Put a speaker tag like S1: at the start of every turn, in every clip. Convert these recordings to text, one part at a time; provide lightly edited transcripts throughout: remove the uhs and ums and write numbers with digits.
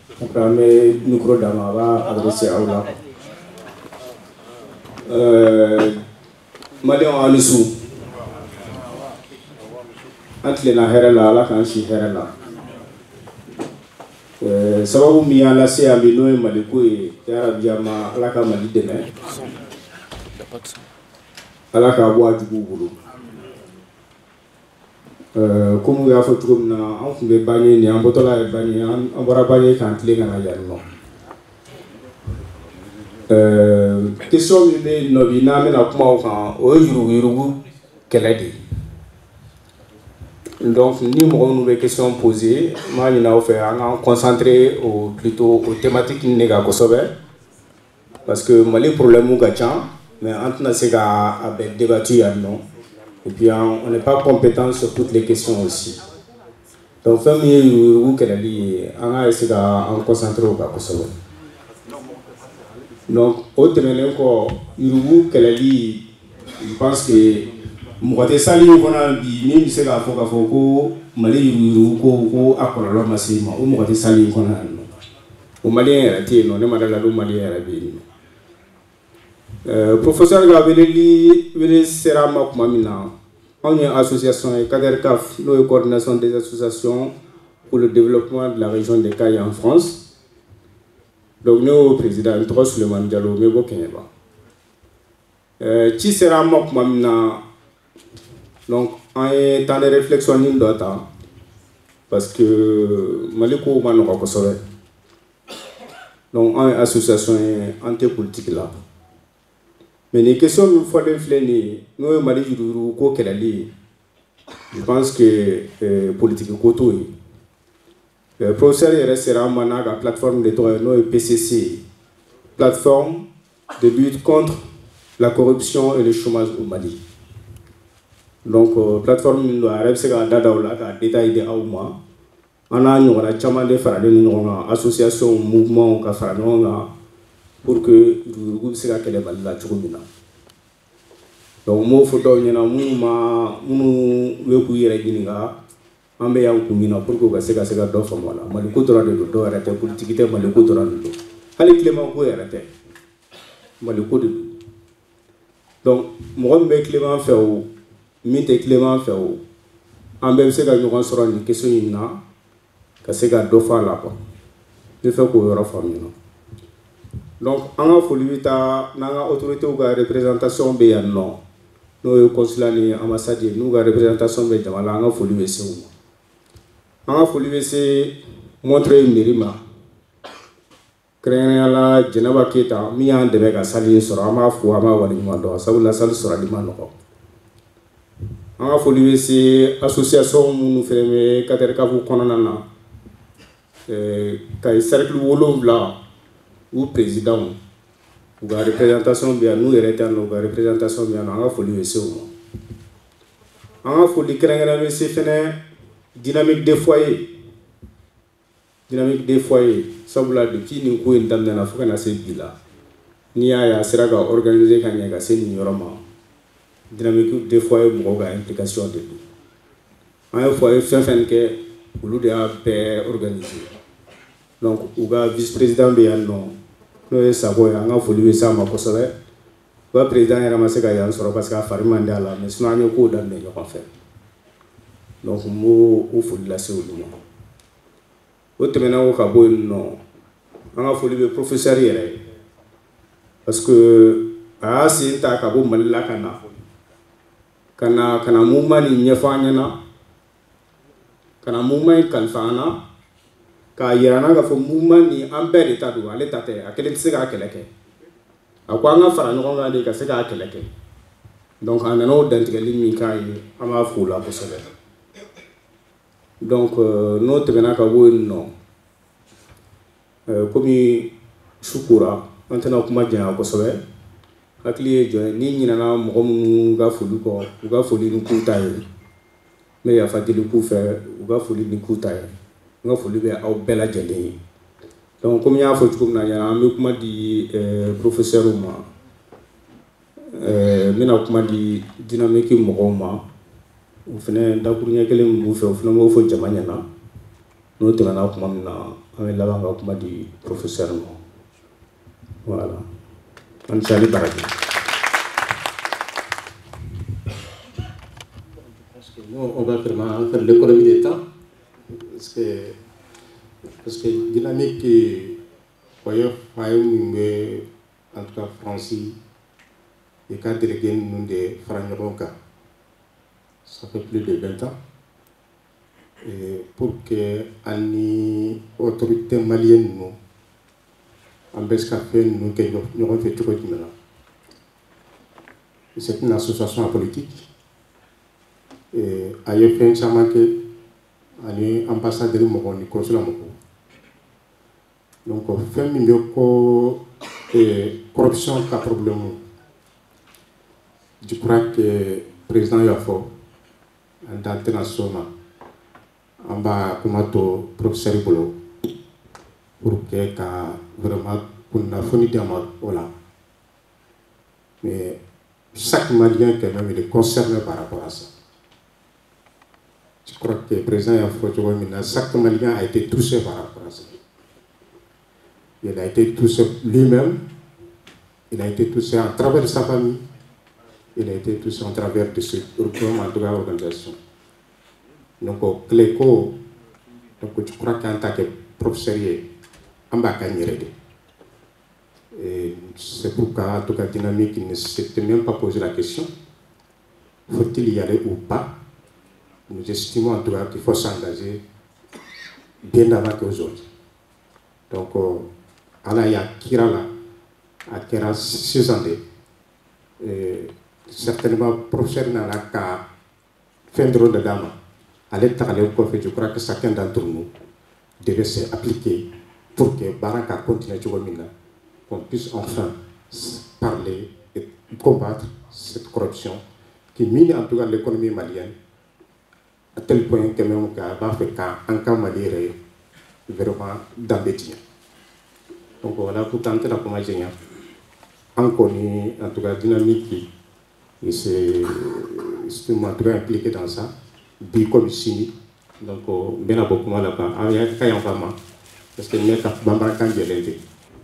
S1: Après, on met le micro d'Amava adressé à Oula. Malion Anissou. Entre les Naherala, la Kanchi Herala. Sababu Miala, c'est à Mino et Maliko et Arabiama, la Kamali de Mer. Alaka Bois du Boulou. Comme we have a trouble now, on the Bani, and Botola Bani, and Borabani can't live in a question de Novina, mais à comment au Urugu, Keladi. Donc, nous avons questions posées. Moi, je vais concentrer plutôt aux thématiques négociées. Parce que moi, les problèmes sont gâchants, mais entre nous, c'est à débattre. Et puis, on n'est pas compétent sur toutes les questions aussi. Donc, on va essayer de concentrer au Kosovo. Donc, au terme, je pense que Mouate Sali, on a dit, même si c'est la fois que Mali ko akola masima, ou Mouate Sali, on a dit. Au Malien, non, ne m'a pas Malien. Professeur Gabelli, Vélé Serama Kumamina, on est association et CADERCAF, nous coordination des associations pour le développement de la région des Cailles en France. Donc, nous, président Tros Suleiman Diallo, mais bon, qui sera Kumamina? Donc, on est dans les réflexions d'Ota, parce que Maliko Manoka Kosovo. Donc, on est association anti-politique là. Mais les questions nous font réfléchir, nous Mali Juru ko kelali. Je pense que politique koto est. Professeur restera maintenant la plateforme de Torino PCC, plateforme de lutte contre la corruption et le chômage au Mali. Donc plateforme nous a réussi à dadaola à détailler des auma. On a une chambre de faire des association mouvement ou faire pour que le groupe soit qu'elle est la chumina. Donc moi faut donc y en a munu veku yere gininga ambe ya kumina pour que sega sega do famola maliko tora de do arate politique te maliko tora de hali clément ko arate maliko de donc mo be clément fait o mite clément fait o ambe sega ñu soro ni question ina ka sega do fa la ko de fait ko yoro famina. Donc, en Folivita, nous avons autorité ou représentation de non. Nous avons consulat et ambassade, nous avons représentation de Jamala, nous avons Folivessa. Nous avons Folivessa montrer une mérima. Créer la Geneva Keta, mis en débat à Sali sur Ama Fouama ou Alimando, ça vous la salle sur Alimando. Nous avons Folivessa, association, nous faisons Katerkavu Konanana, Kai Cercle Wolomla. Ou président ou la représentation bien nous hériter nous la représentation bien on a folie aussi on a folie créer la dynamique des foyers ça vous l'a dit qui nous coûte dans la fois qu'on a ces bilan ni à sera organisé quand il y a ces numéros dynamique des foyers pour implication de tout un foyer fin que pour nous de organisé donc ou vice-président bien non nous savons que nous avons fait ça le président est ramassé parce qu'il a fait mandala mais sinon il y a beaucoup d'années fait donc nous faut la séance autre maintenant au Cabo non on a fait le professeur parce que c'est un Cabo malila kana mouvement ni nyafanya kana mouvement kalfana ka yirana ga fo mouvement ni amper état do ale tate akele se ga keleke akwa nga fara no nga de ka se ga keleke donc anano dantigali mi kai ama fula ko sele donc no tebena ka wo no komi shukura antena kuma jana ko sele akli jo ni nyina na mo mu ga fulu ko ga fulu ni ku tayi me ya fatili ku fe ga fulu ni ku tayi nga foli be aw bela jeli donc comme ya fo tukum na ya am kuma di professeur ma mina kuma di dynamique mo ma o fene da kurnya kele mu fe o fene mo fo jamanya na no tena na kuma na an bɛ laban ka kuma di professeur ma voilà an sali baraki.
S2: On va vraiment faire l'économie des temps parce que dynamique qui voyons en tout cas France et cadre délégué nous de Franck ça fait plus de 20 ans et pour que les autorités maliennes nous en Bescafé nous que nous fait tout maintenant. C'est une association politique et ailleurs fait un chama que ani ambassadeur mo ni consulat mo donc fait mi ko corruption ka problème je crois que le président Yafo international en bas comme to professeur Bolo pour que vraiment qu'on a fourni des mots voilà mais chaque Malien quand même il est concerné par rapport à ça. Je crois que le président Yafo chaque Malien a été touché par rapport à ça. Il a été touché lui-même, il a été touché à travers sa famille, il a été touché à travers de ce groupement de l'organisation. Donc, Cléco, je crois qu'en tant que professeur, on va gagner. C'est pourquoi, en tout cas, Dynamique ne s'était même pas posé la question faut-il y aller ou pas. Nous estimons en tout cas qu'il faut s'engager bien avant qu'aujourd'hui. Donc, il y a Kira là, à Kira 6 ans. Certainement, professeur n'a qu'à faire de rôle de dame. À l'état de je crois que chacun d'entre nous devait s'appliquer pour que Baraka continue à qu'on puisse enfin parler et combattre cette corruption qui mine en tout cas l'économie malienne à tel point que même va faire qu'un cas malien vraiment d'embêtement. Donc voilà, pour tenter la commander, on connaît en tout cas Dynamique et c'est en tout cas impliqué dans ça, bi comme ici, donc bien à beaucoup mal là-bas, il y a un vraiment parce que n'est pas bambara quand il est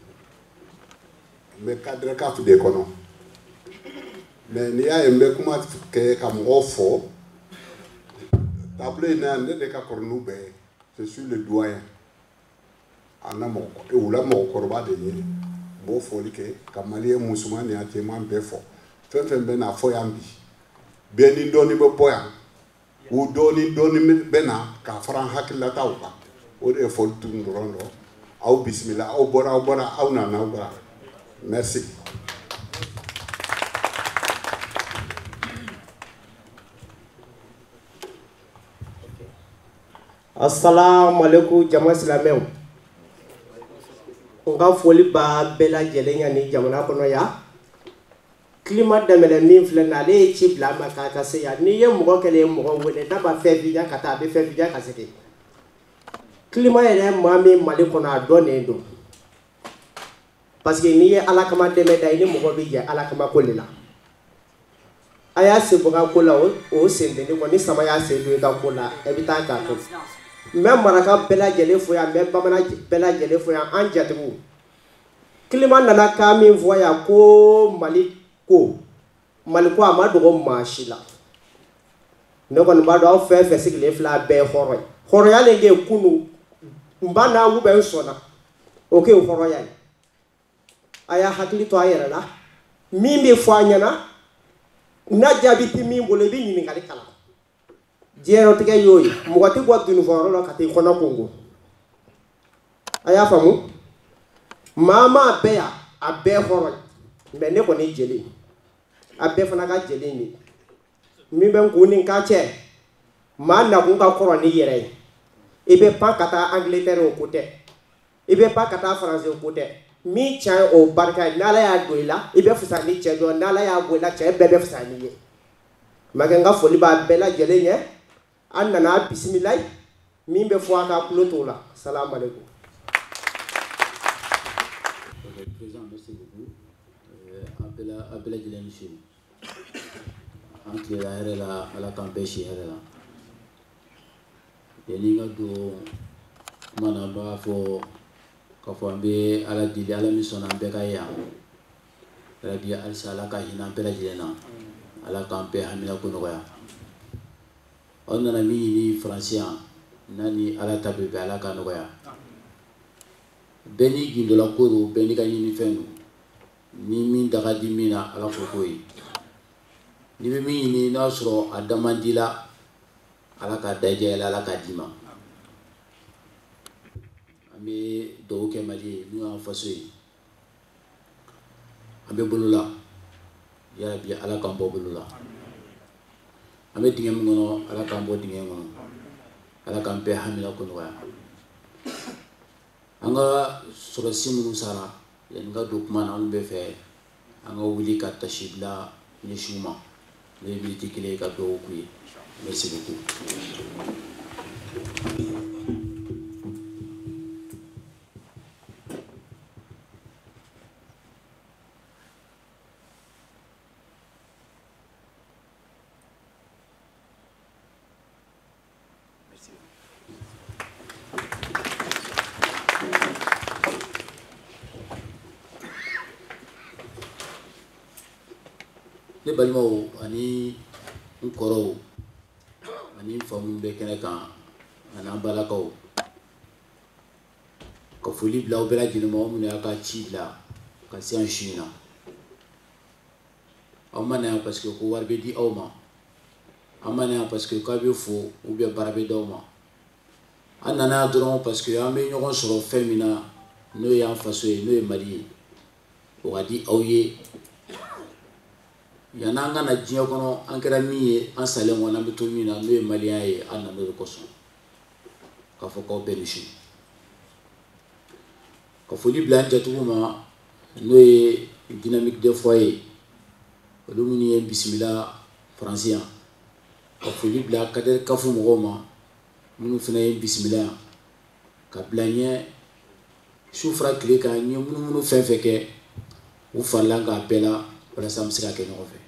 S3: mais cadre carte d'économie mais il y a un peu comment que comme offre tableau n'a ne de cas pour nous je suis le doyen en amont et où la mort corba de yé bon folie que comme malien musulman et entièrement béfo fait ben à foyambi bien ni doni bo poya ou doni bena ka fran hakilla tawka o de fol tun rondo au bismillah au bora au nana au bora merci.
S4: Assalamu alaikum jama silamɛw n ka foli b'a bɛɛ lajɛlen ya ni jamana kɔnɔ ya climat dɛmɛlɛ min filɛ nin ale ye ci bila ma k'a ka se yan n'i ye mɔgɔ kɛlen ye mɔgɔ wele n'a b'a fɛ bija ka taa a bɛ fɛ bija ka segin climat yɛrɛ maa min Mali kɔnɔ a dɔnnen don parce que n'i ye Ala kama dɛmɛ da i ni mɔgɔ bɛ jɛ Ala kama ko de la a y'a se bɔ ka ko la o sen tɛ ne kɔ ni sama y'a sen don i ka ko la e bɛ taa k'a to mɛ maraka bɛɛ lajɛlen fo yan mɛ bamanan bɛɛ lajɛlen fo yan an jatigiw climat nana kan min fɔ yan ko Mali ko a ma dogo maa si la ne kɔni b'a dɔn aw fɛn fɛn sigilen filɛ a bɛɛ ye hɔrɔn ye hɔrɔnya le kɛ kunu n ba n'a bɛ n sɔnna o kɛ hɔrɔnya ye a y'a hakili to a yɛrɛ la min bɛ fɔ a ɲɛna n'a jaabi tɛ min bolo i bɛ ɲininkali kalan diɲɛlatigɛ y'o ye mɔgɔ tɛ bɔ dunufɔyɔrɔ la ka taa i kɔnɔ kongo a y'a faamu maa maa bɛɛ yan a bɛɛ hɔrɔn mɛ ne kɔni jeli a bɛɛ fana ka jeli ye min bɛ n kun ni n ka cɛ maa nakun ka kɔrɔ ni yɛrɛ ye i bɛ pan ka taa Angleterre o ko tɛ i bɛ pan ka taa France o ko tɛ min tiɲɛ o barika ye n'Ala y'a don i la i bɛ fisaya ni cɛ dɔ n'Ala y'a bɔ i la cɛ bɛɛ bɛ fisaya n'i ye makɛ n ka foli b'a bɛɛ lajɛlen ye an nana bisimila min bɛ fɔ a ka tulo t'o la salamu alaikum.
S5: Président, merci beaucoup. Appel à Dylan Michel. Entre la RLA à la campagne chez RLA. Les lignes de mana ba fo ka fo ambe ala dili ala mi sona ambe ka ya rabi al sala ka hina bela jena ala ka ambe hamila ko no ya onna na mi ni francia nani ala tabe be ala ka no ya beni gindola koro beni ka ni fenu ni min daga di mina ala ko koyi ni be mi ni na soro adamandila ala ka daje ala ka dima ambe do ke mali nu en faso yi ambe bulula ya rabbi ala kan bo bulula ambe dingem ngono ala kan bo dingem ngono ala kan be hamila ko no anga sura simu sara yen ga dokman an be fe anga wuli ka tashibla ni shuma le bi tikile ka do ku merci beaucoup. Ne balimaw ani n kɔrɔw ani famu bɛ kɛnɛ kan ani an balakaw ka foli bila aw bɛɛ lajɛlen ma aw minnu y'a ka ci bila ka se an si na aw ma na yan parce que ko wari bɛ di aw ma an ma na yan parce que k'a bɛ fo ou bien baara bɛ d'aw ma an nana yan dɔrɔn parce que an bɛ ɲɔgɔn sɔrɔ fɛn min na n'o ye an faso ye n'o ye Mali ye o ka di aw ye yan'an ka na diɲɛ kɔnɔ an kɛra min ye an salen kɔnɔ an bɛ to min na n'o ye maliyɛn ye an na n'o de kosɔn k'a fɔ k'aw bɛɛ ni su ka foli bila an jatigiw ma n'o ye dynamique des foyers olu minnu ye bisimila faransi yan ka foli bila kadɛri kafu mɔgɔw ma minnu fana ye bisimila yan ka bila ɲɛ su fara tile kan n ye munumunu fɛn fɛn kɛ u farila k'a bɛɛ la walasa an bɛ se ka kɛ ɲɔgɔn fɛ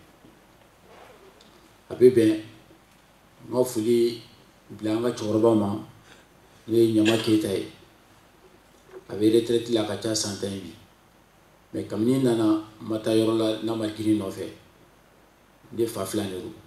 S5: a bɛ bɛn n ka foli bila an ka cɛkɔrɔba ma n'o ye Ɲama Keyita ye a bɛ retraite la a ka ca san 10 bi mais kabini n nana n ma taa yɔrɔ la n'a ma girin nɔfɛ ne fa filan de don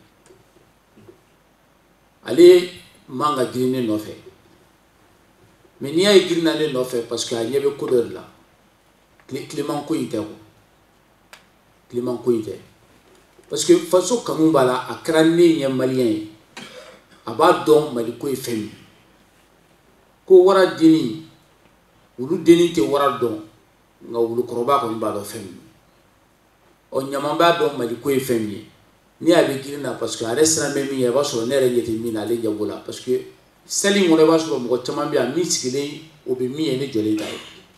S5: ale man ka girin ne nɔfɛ mais n'i y'a ye girinna ne nɔfɛ parce que a ɲɛ bɛ ko dɔ de la Clément ko in tɛ quoi Clément ko in tɛ parce que faso kanu b'a la a kɛra ne ɲɛ maliyɛn ye a b'a dɔn Mali ko ye fɛn min ko wara denni olu denni tɛ wara dɔn nka wulukɔrɔba kɔni b'a dɔn fɛn min ɔ Ɲama b'a dɔn Mali ko ye fɛn min ye ni a bɛ girin na parce que a yɛrɛ siran bɛ min ye i b'a sɔrɔ ne yɛrɛ ɲɛ tɛ min na ale ɲɛ b'o la parce que sali in kɔnɔ i b'a sɔrɔ mɔgɔ caman bɛ yan min sigilen o bɛ min ye ne jɔlen t'a ye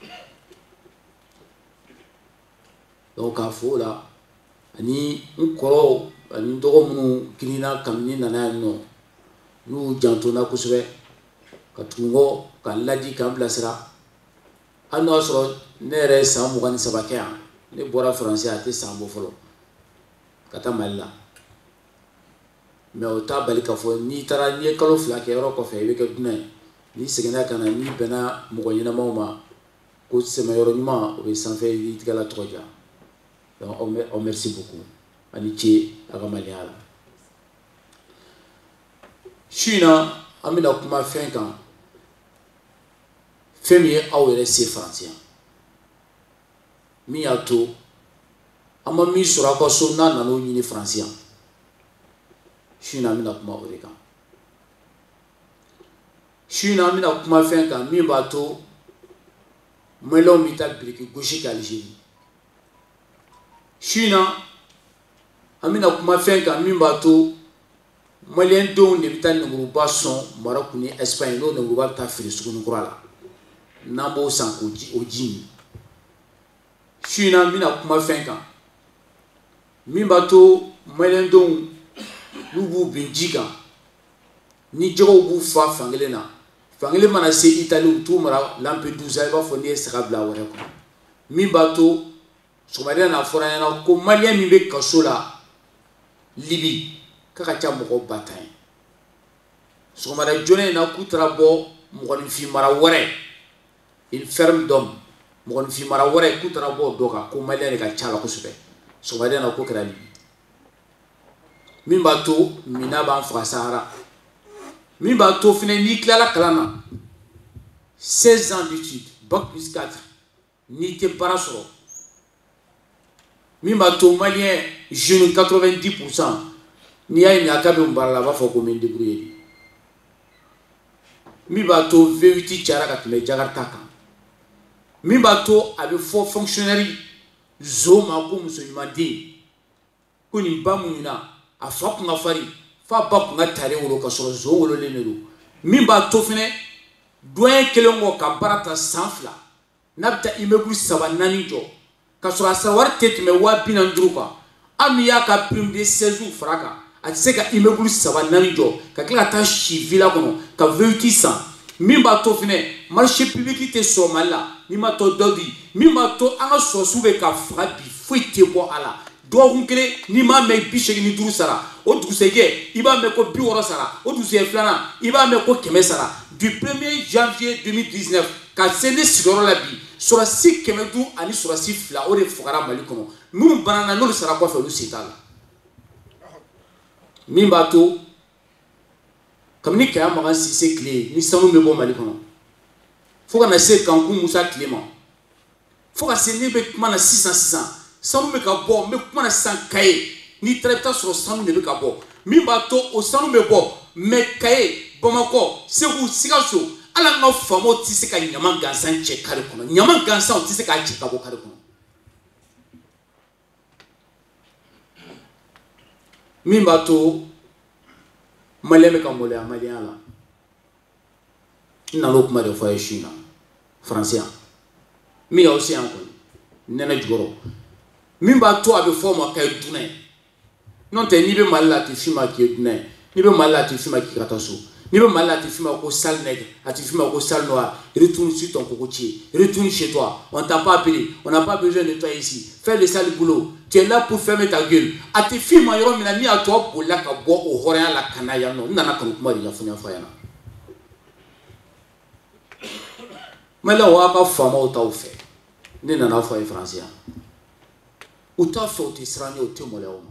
S5: donc k'a fɔ o la ani n kɔrɔw ani n dɔgɔ minnu girinna kabini nana yan nɔ n'u janto n na kosɛbɛ ka tugu n kɔ ka n ladi ka n bilasira hali n'o y'a sɔrɔ ne yɛrɛ ye san 23 kɛ yan ne bɔra faransi a tɛ san bɔ fɔlɔ ka taa Mali la mais o t'a bali k'a fɔ n'i taara n'i ye kalo 2 kɛ yɔrɔ kɔfɛ i bɛ kɛ dunan ye n'i seginna ka na n'i bɛnna mɔgɔ ɲɛnamaw ma ko sɛmɛyɔrɔ ɲuman o bɛ sanfɛ i tɛgɛ la tɔgɔ diya donc on merci beaucoup ani ce a ka Maliya la su in na an bɛna kuma fɛn kan fɛn min ye aw yɛrɛ se faransiya min y'a to an ma min sɔrɔ aw ka so n'a nana o ɲini faransiya su in na an bɛna kuma o de kan su in na an bɛna kuma fɛn kan min b'a to maliyɛnw bɛ taa biriki gosi kɛ Alizeri su in na an bɛna kuma fɛn kan min b'a to maliyɛn denw de bɛ taa nɛmuruba sɔn Maroc ni Espagne n'o nɛmuruba bɛ taa feere Sugunikura la n'an b'o san k'o ji min su in na an bɛna kuma fɛn kan min b'a to maliyɛn denw n'u b'u bin ji kan ni jɛgɛw b'u fa fankelen na fankelen mana se Italie u t'u mara Lampedusa i b'a fɔ n'i ye saga bila a wɛrɛ kɔnɔ min b'a to sɔgɔmada n'a fɔra ɲɛna ko maliyɛn min bɛ kaso la Libi k'a ka ca mɔgɔ 10,000 ye sɔgɔmada joona in na k'u taara bɔ mɔgɔninfin fi mara wɛrɛ une ferme d'homme mɔgɔninfin fi mara wɛrɛ k'u taara bɔ dɔ kan ko maliyɛn de ka ca la kosɛbɛ sɔgɔmada in na ko kɛra Libi min b'a to mina b'an faga Sahara min b'a to fɛnɛ n'i tilala kalan na 16 ans d'études bac plus 4 n'i tɛ baara sɔrɔ min b'a to maliyɛn jeune 90% n'i y'a ɲininka k'a bɛ mun baara la a b'a fɔ ko n bɛ n débrouiller de min b'a to V8 cayara ka tɛmɛ Jakarta kan min b'a to a bɛ fɔ fonctionnaire zo ma ko muso ɲuman den ko nin ba muɲuna a fa kun ka farin f'a ba kun ka tare wolo ka sɔrɔ zo wololen de don min b'a to fɛnɛ doyen kelen kɔ ka baara ta san 2 n'a bɛ taa immeuble 3 4 jɔ ka sɔrɔ a sara wari tɛ tɛmɛ 75,000 kan hali n'i y'a ka prime de 16 fara kan a tɛ se ka immeuble 3 4 jɔ ka tila ka taa si villa kɔnɔ ka V8 san min b'a to fɛnɛ marché public tɛ sɔrɔ Mali la n'i ma to dɔ di min b'a to an ka sɔrɔsiw bɛ ka faga bi foyi tɛ bɔ a la dɔgɔkun kelen n'i m'a mɛn 85 sara o dugusɛjɛ i b'a mɛn ko 60 sara o dugusɛjɛ filanan i b'a mɛn ko 100 sara du 1er janvier 2019 ka se ne sigiyɔrɔ la bi sɔrɔsi 500 ani sɔrɔsi 2 o de fagara Mali kɔnɔ minnu banana n'olu sara kɔfɛ olu se t'a la min b'a to kabini Kaya Magan Sise tile ni sanu bɛ bɔ Mali kɔnɔ fo ka na se Kanku Musa tile ma fo ka se ne bɛ kuma na sisan sanu bɛ ka bɔ n bɛ kuma na sisan Kaye n'i taara i bɛ taa sɔrɔ sanu de bɛ ka bɔ min b'a to o sanu bɛ bɔ mais Kaye Bamakɔ Segu Sikaso hali an ka faamaw tɛ se ka ɲama gansan cɛ kare kɔnɔ ɲama gansan o tɛ se k'a cɛ ka bɔ kare kɔnɔ min b'a to maliyɛn bɛ ka maloya maliyɛnya la n nana o kuma de fɔ a ye su in na faransiya min y'aw se yan kɔni nɛnɛ jukɔrɔ min b'a to a bɛ fɔ o ma k'a ye dunɛ n'o tɛ n'i bɛ Mali la a tɛ f'i ma k'i ye dunɛ n'i bɛ Mali la a tɛ f'i ma k'i ka taa so n'i bɛ Mali la a tɛ f'i ma ko sale nègre a tɛ f'i ma ko sale noir retourne sur ton cocotier retourne chez toi on t'a pas appelé on n'a pas besoin de toi ici fais le sale boulot tu es là pour fermer ta gueule a tɛ f'i ma yɔrɔ min na ni a tɔ bolila ka bɔ o hɔrɔnya la ka na yan nɔ n nana ka n'o kuma de ɲɛfɔ a ɲɛna maliyɛnw aw ka faamaw t'aw fɛ ne nana fɔ a ye faransiya u t'a fɛ u tɛ siran ɲɛ u tɛ maloya o ma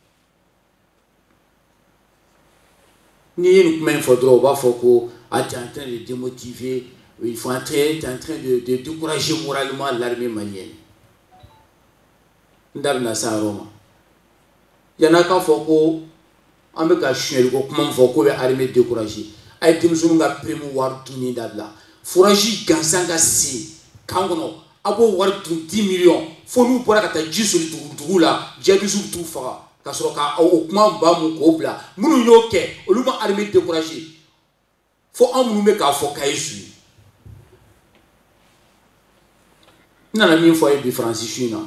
S5: n'i ye nin kuma in fɔ dɔrɔn u b'a fɔ ko ah tu es en train de démotiver il faut entrer tu es en train de décourager moralement l'armée malienne n da bɛna se a yɔrɔ ma yan'a k'a fɔ ko an bɛ ka sonyɛli ko kuma min fɔ k'o bɛ armée décourager a ye denmisɛnninw ka prime wari dunni dabila foraji gansan ka se kan kɔnɔ a b'o wari dun 10 millions fo n'u bɔra ka taa ji soli dugu la jihadistes bɛ t'u faga ka sɔrɔ ka o kuma ba mun k'o bila minnu y'o kɛ olu ma armée décourager fo an minnu bɛ k'a fɔ k'a ye su ye n nana min fɔ a ye bi faransi su in na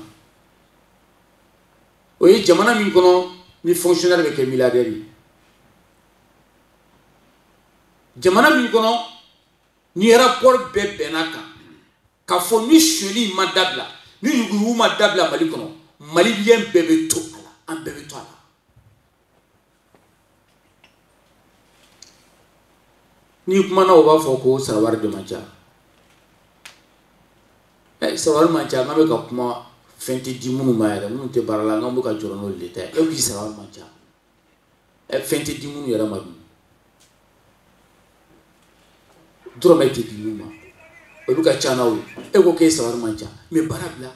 S5: o ye jamana min kɔnɔ ni fonctionnaire bɛ kɛ milliardaire ye jamana min kɔnɔ ni rapport bɛɛ bɛnna kan k'a fɔ ni suɲɛli ma dabila ni yugurugu ma dabila Mali kɔnɔ maliyɛn bɛɛ bɛ to a la an bɛɛ bɛ to a la n'i kumana o b'a fɔ ko sarawari de man ca sarawari man ca n'an bɛ ka kuma fɛn tɛ di minnu ma yɛrɛ minnu tɛ baara la n'an bɛ ka jɔrɔ n'olu de tɛ e k'i sarawari man ca fɛn tɛ di minnu yɛrɛ ma dun dɔrɔmɛ tɛ di minnu ma olu ka ca n'aw ye e ko k'e sarawari man ca mais baara bila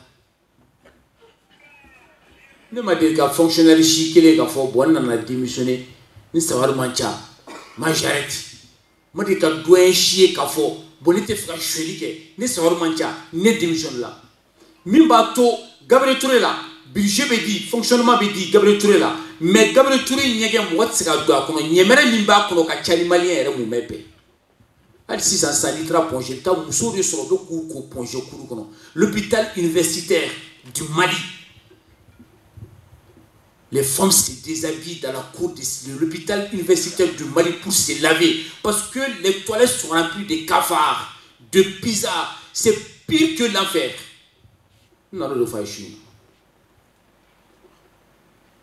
S5: ne ma deli ka fonctionnaire si kelen k'a fɔ bon n nana démissionner ni sarawari man ca ma j'arrête ma deli ka doyen si ye k'a fɔ bon ne tɛ fɛ ka suɲɛli kɛ ni sarawari man ca ne démissionne la min b'a to Gabriel Touré la budget bɛ di fonctionnement bɛ di Gabriel Touré la mais Gabriel Touré ɲɛgɛn mɔgɔ tɛ se ka don a kɔnɔ ɲɛmɛrɛ min b'a kɔnɔ ka ca ni maliyɛn yɛrɛ mun bɛ bɛn hali sisan sisan n'i taara Pongé i bɛ taa musow de sɔrɔ u bɛ k'u ko Pongé kuru kɔnɔ l'hôpital universitaire du Mali les femmes se déshabillent dans la cour de l'hôpital universitaire du Mali pour se laver parce que les toilettes sont remplies de cafards de pizza c'est pire que l'enfer. Non, le faïchi.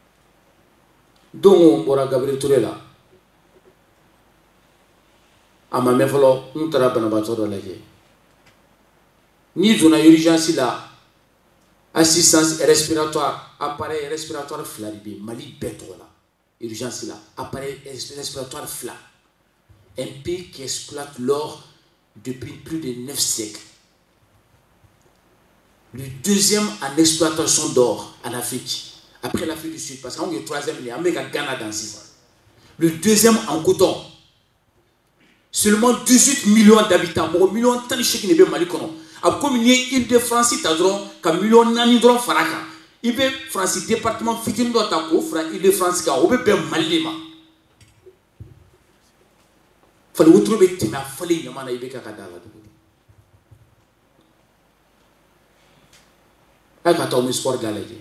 S5: Donc on bora Gabriel Touré là a ma mefolo nous tara banabato do laje ni zona urgence là assistance respiratoire appareil respiratoire flaribi mali beto là urgence là appareil respiratoire fla un pays qui exploite l'or depuis plus de 9 siècles. Le deuxième en exploitation d'or en Afrique, après l'Afrique du Sud, parce qu'on est le troisième, il y a Ghana dans 6 ans. Le deuxième en coton. Seulement 18 millions d'habitants, millions de gens qui ne peuvent pas aller. Comme il y a une de France, il y a un million de faraka. Il y a France, département fitin d'Otako, il y a France, il y a Malima. Il faut trouver des thèmes, il faut les nommer, il faut les sport galé.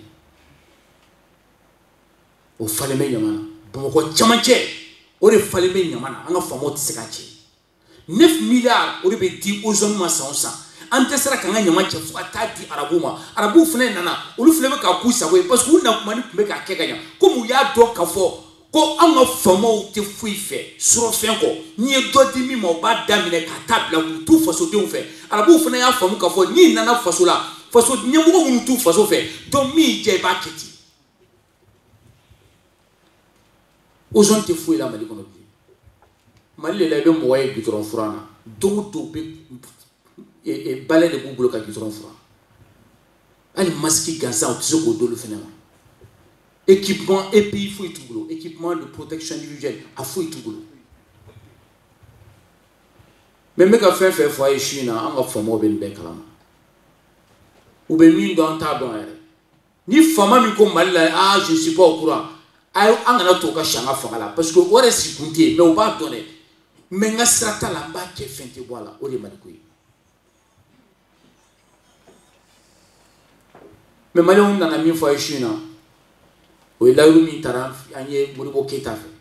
S5: Au fallait me yamana. Bon, chamanche. Au fallait me yamana. On a fameux tsekati. 9 milliards. Au lieu de aux hommes massansa. Ante sera quand on yamache fouata di arabouma. Arabou fene nana. Au lieu de faire un ça ouais parce qu'on a mani pour faire quelque chose. Comme il y a d'autres kafo. Quand on a fameux te fouille fait. Sur fin quoi. Ni d'autres demi mon bas damine katable la tout façon de fait. Arabou fene a fameux kafo ni nana façon là. Façon ni mon tout façon fait. Donc mi j'ai pas quitté. Aux gens te fouillent la Mali qu'on a dit. Mali est là, moyen de trop franc. Donc, et balai de boubou qui est trop franc. Elle masque Gaza, tu sais qu'on le phénomène. Équipement, et puis il faut tout boulot. Équipement de protection individuelle, il faut tout boulot. Mais mec a fait foyer china, on a fait moi ben ben kalama. Ou ben mine dans ta bonne. Ni femme mi comme Mali ah je suis pas au courant. Angana toka shanga fangala parce que ore sikunti mais on va donner mais nga strata la ba ke fente bola ore malikui mais mali on na mi fo china o la rumi taran anye muribo keta fe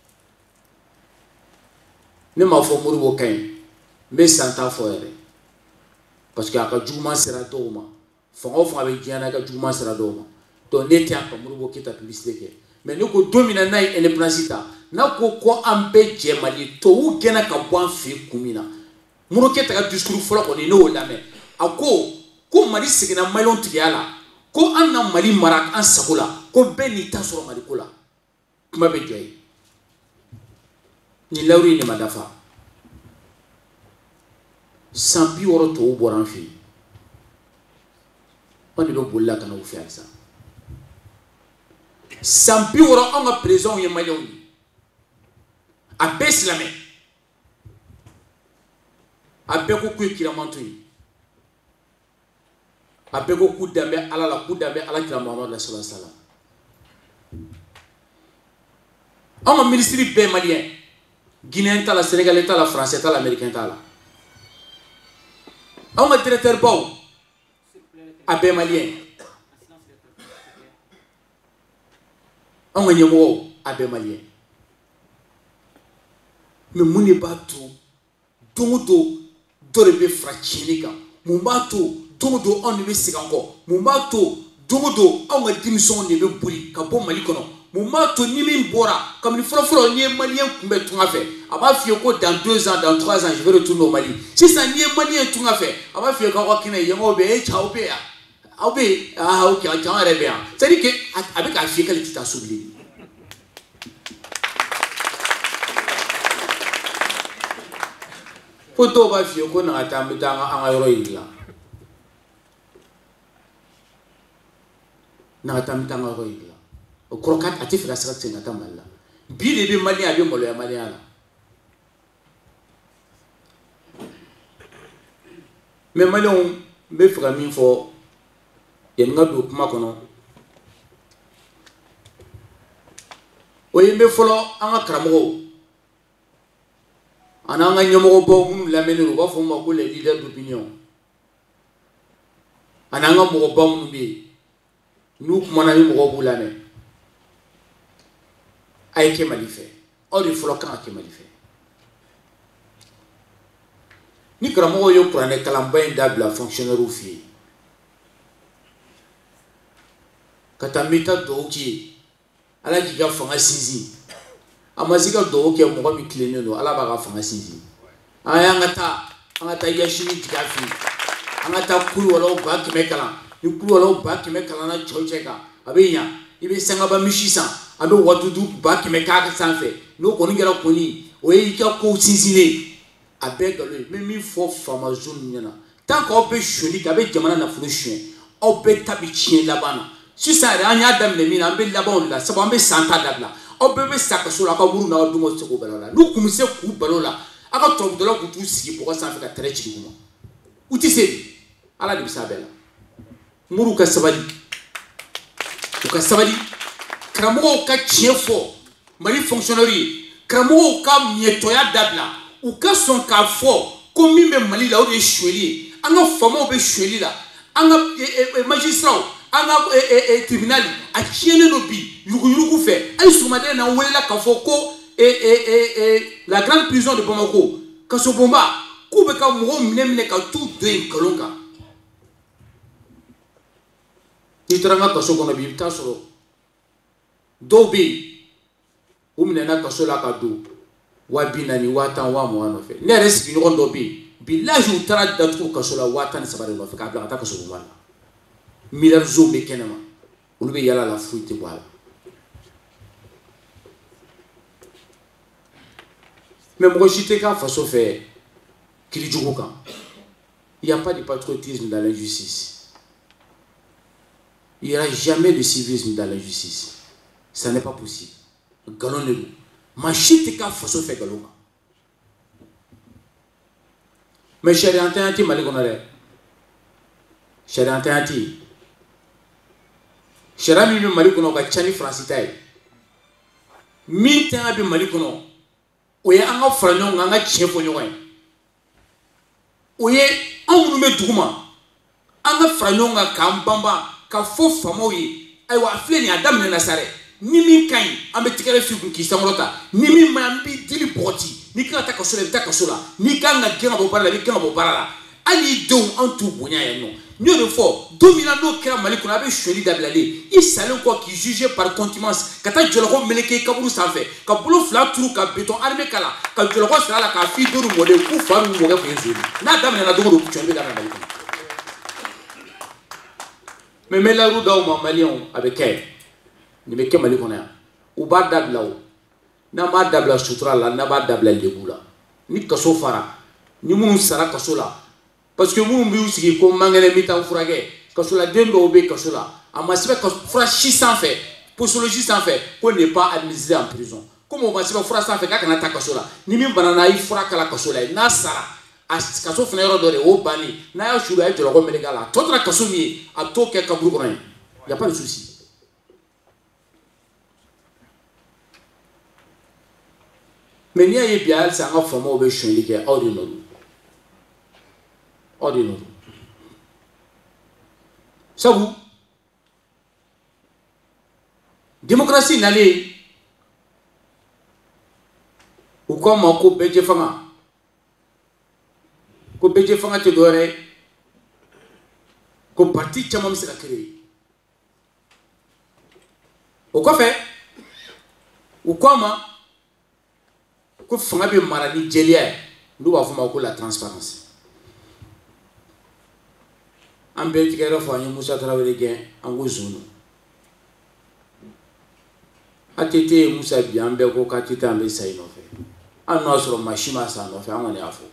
S5: ne ma fo muribo kain mais santa fo ere parce que aka juma sera doma fongo fo avec diana ka juma sera doma to neti aka muribo keta publicité mais nous ko domina nay ene plancita na ko ko ambe jemali to u gena ka bwan fi kumina muro ke ta discours folo ko ni no la me ako ko mali sigina malon tiala ko anna mali marak an sakula ko beni tasoro mali kula kuma be joy ni lawri ni madafa sampi woro to u boran fi on do bolla kana u fi alsa Sampi wora on a prison ye malon a bes la me a beko ku kiramanto a beko ku dambe ala kira Muhammad sallallahu alaihi wasallam on a ministre be malien guinéen ta la sénégalais ta la français ta la américain ta la on a directeur bon a be malien on a nyemo abe malien mais mon n'est pas tout dodo dorebe frachinika mon bato dodo on ne veut encore mon bato dodo on a dimison ne veut buri ka bon mali kono mon bato ni min bora comme il faut ni malien kumbe tout a fait aba fie ko dans 2 ans dans 3 ans je vais retourner au Mali si ça ni malien tout a fait aba fie ka ko kina yemo be chao be ya Aubé, ok, on est bien. C'est-à-dire qu'avec un fier, tu t'as soublié. Photo va fier qu'on a attendu dans un héroïne là. N'a attendu dans un héroïne là. Au croquat, à tes la c'est n'a pas mal là. Bien les Maliens avaient molé à Malien là. Mais Malien, mes frères, il faut. Yenga do kuma kono oyembe folo anga kramo ananga nyomo bo mun la menu ba fo ma ko les leaders d'opinion ananga mo ba mun bi nu kuma na mo bo la ne ay ke malife o di folo kan ke malife ni kramo yo prane kalamba indabla fonctionnaire ou fi katamita doki ala jiga fanga sinzi amazika doki mo ba mi klene no ala ba ga fanga sinzi angata yashini tigafi angata kulu wala ba kemekala ni kulu wala ba kemekala na chocheka abinya ibe sanga ba mishisa abe watudu ba kemekaka sanfe no koni gera koni o yi ka ko sinsine abega le memi fo fama zone nyana tant qu'on peut choli ka be jamana na fulu chien o be tabi chien labana si ça anya dam le mina be labon la sabo be santa dabla o be sakaso la ka buru na o dumo seko balola nu kumise ku balola aka to dola ku tu si pour ça fait ka tere chiguma uti se ala de bisabela muru ka sabali ka sabali kramo ka chiefo mari fonctionnaire kramo ka mietoya dabla ou ka son ka fo komi me mali la o de chweli anga famo be chweli la anga magistrat anga tribunal a chiene no bi yugu fe ay sumade na wela ka fo ko la grande prison de Bamako kaso bomba kube ka mo mnemne ka tout de kolonga itranga kaso kono bi tasoro dobi umnena kaso la ka do wabina ni watan wa mo ano fe ne reski ni kondo billahi utara datu kaso la watan sabare no fe ka bla ta kaso bomba milar zo be kenema ulu be yala la fuite wala mais moi j'étais qu'à façon faire qu'il y il n'y a pas de patriotisme dans la justice. Il n'y aura jamais de civisme dans la justice. Ça n'est pas possible. Galon-le-nous. Mais j'étais qu'à façon faire galon. Mais j'ai entendu Malikonare. J'ai entendu. J'ai entendu Malikonare qui chani francitaï. Mintin abi Malikono. Oye anga franyo anga chefo nyoy oye amu me duguma anga franyo nga kambamba ka fo famoyi aywa afleni adam ne nasare nimi kan ambe tikere fiku ki samrota nimi mambi dili boti ni ka ta kasola ni ka nga genga bo barala ni genga bo barala ali do antu bonya ya no nyo fo domina no kera Malikona be choli dablale il salon quoi qui jugé par contumace kata joloko meleke kaburu sanfe ka bulu fla turu ka beton armé kala ka joloko sala la ka fi doru mode ku fa mu moga ko yezuri na damna na dogo ku choli dablale Malikona mais la rue daw ma malion avec elle ni be ke Malikona u ba dablaw na ma dabla sutra la na ba dabla lebula ni kaso fara ni mun sara kaso la parce que nous aussi comme mangene mitan furage kaso la dendo be kaso la amasiba ka fura 600 fait posologie sans fait qu'on n'est pas administré en prison comme on va se fura sans fait ka kana ta kaso la ni min banana yi fura kala kaso la na sara as kaso fna yoro dore o bani na ya shuru ay jolo ko melegala totra kaso mi a to ke kaburu kono y a pas de souci mais ni ay bial sa nga fomo be shuli ke ordinary ordinary. Ça vous démocratie n'allait ou comme on coupe Bédje Fanga te doit que parti Tchamam s'est créé. Ou quoi fait ou comment que Fanga be maradi Djelia nous avons la transparence. Ambe tikera fanya Musa Traoré gen ango zunu atete Musa bi ambe ko katita ambe sai no fe anno asro mashima sa no fe amane afo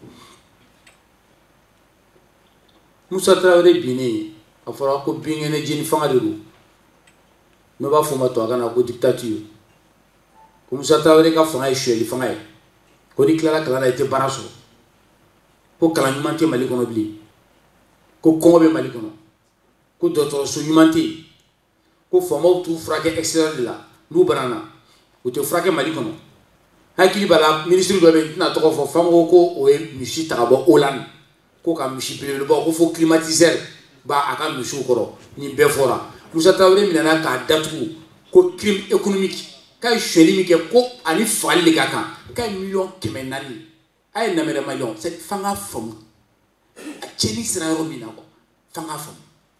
S5: Musa Traoré bini afora ko bingene jini fanga de ru no ba fuma to kana ko dictature ko Musa Traoré ka fanga isheli fanga ko diklara kala ite baraso ko kala nyumante Malikono bli ko Congo be Malikono ko docteur so humanité ko famo tu frake excellent de la nu barana o te frake Malikono hakili bala ministre do be na to ko famo ko o e mishi takabo olan ko ka mishi pele bo ko fo climatiser ba aka mishi koro ni be fora Musa Traoré minana ka datu ko crime économique kay sheli mi ke ko ani falle ga kan kay million kemenani ay na mere million cette fanga fam Cheni sera romina ko fanga fam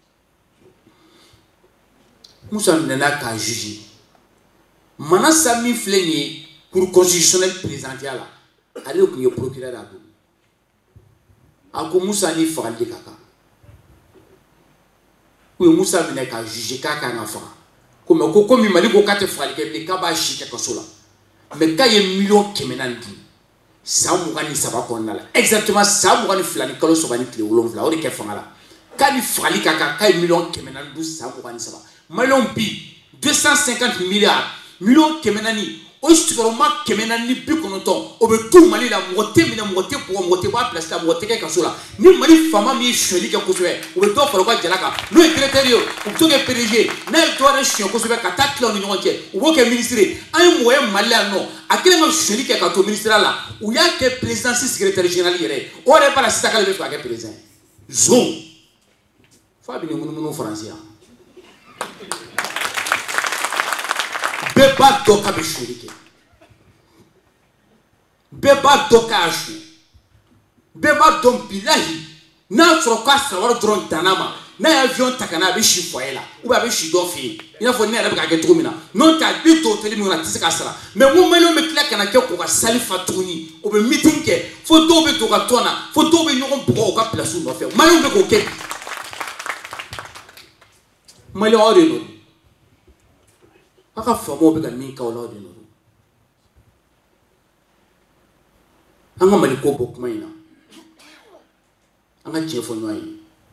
S5: Musa nena ka juger mana sami flenye pour constitutionnel présidentiel là allez au procureur ado ako Musa ni fagali kaka ou Musa vient ka juger kaka na fa comme il m'a dit ko kate fagali ke ka ba shi ke kasola mais ka ye million kemenandi sa mugani saba ko nala exactement sa mugani flani kalo so bani kle wolonvla o de ke fangala ka ni fagali kaka ka ye million kemenandi sa mugani saba million bi 250 millions kemenani o stikoroma kemenani bi konoton o be tout mali la moté mina moté pour moté ba place la moté ke kasola ni mali fama mi cheli ke koswe o be do falo ka jalaka no secrétaire o to ke PDG na to re chien koswe ka ta clan ni ngonche o bo ke ministre ay moye mali no akele ma cheli ke ka to ministre la o ya ke président secrétaire général yere o re para sita ka le fa ke président zo fabi ni munu français beba doka be shurike beba doka ashu beba dom bilahi na troka sawar drone tanama na avion takana be shi foyela ou ba be shi dofi ina fo ni arabe ka ke tromina non ta bi to tele mi na tisaka sala mais mo melo me kla kana ke ko ka salifa tuni o be meeting ke fo do be to ka tona fo do be nyon bo ka place no fe mayo be ko ke mali ore no aka famo be ga min ka wala de no anga mali ko bok mayina anga chefo noy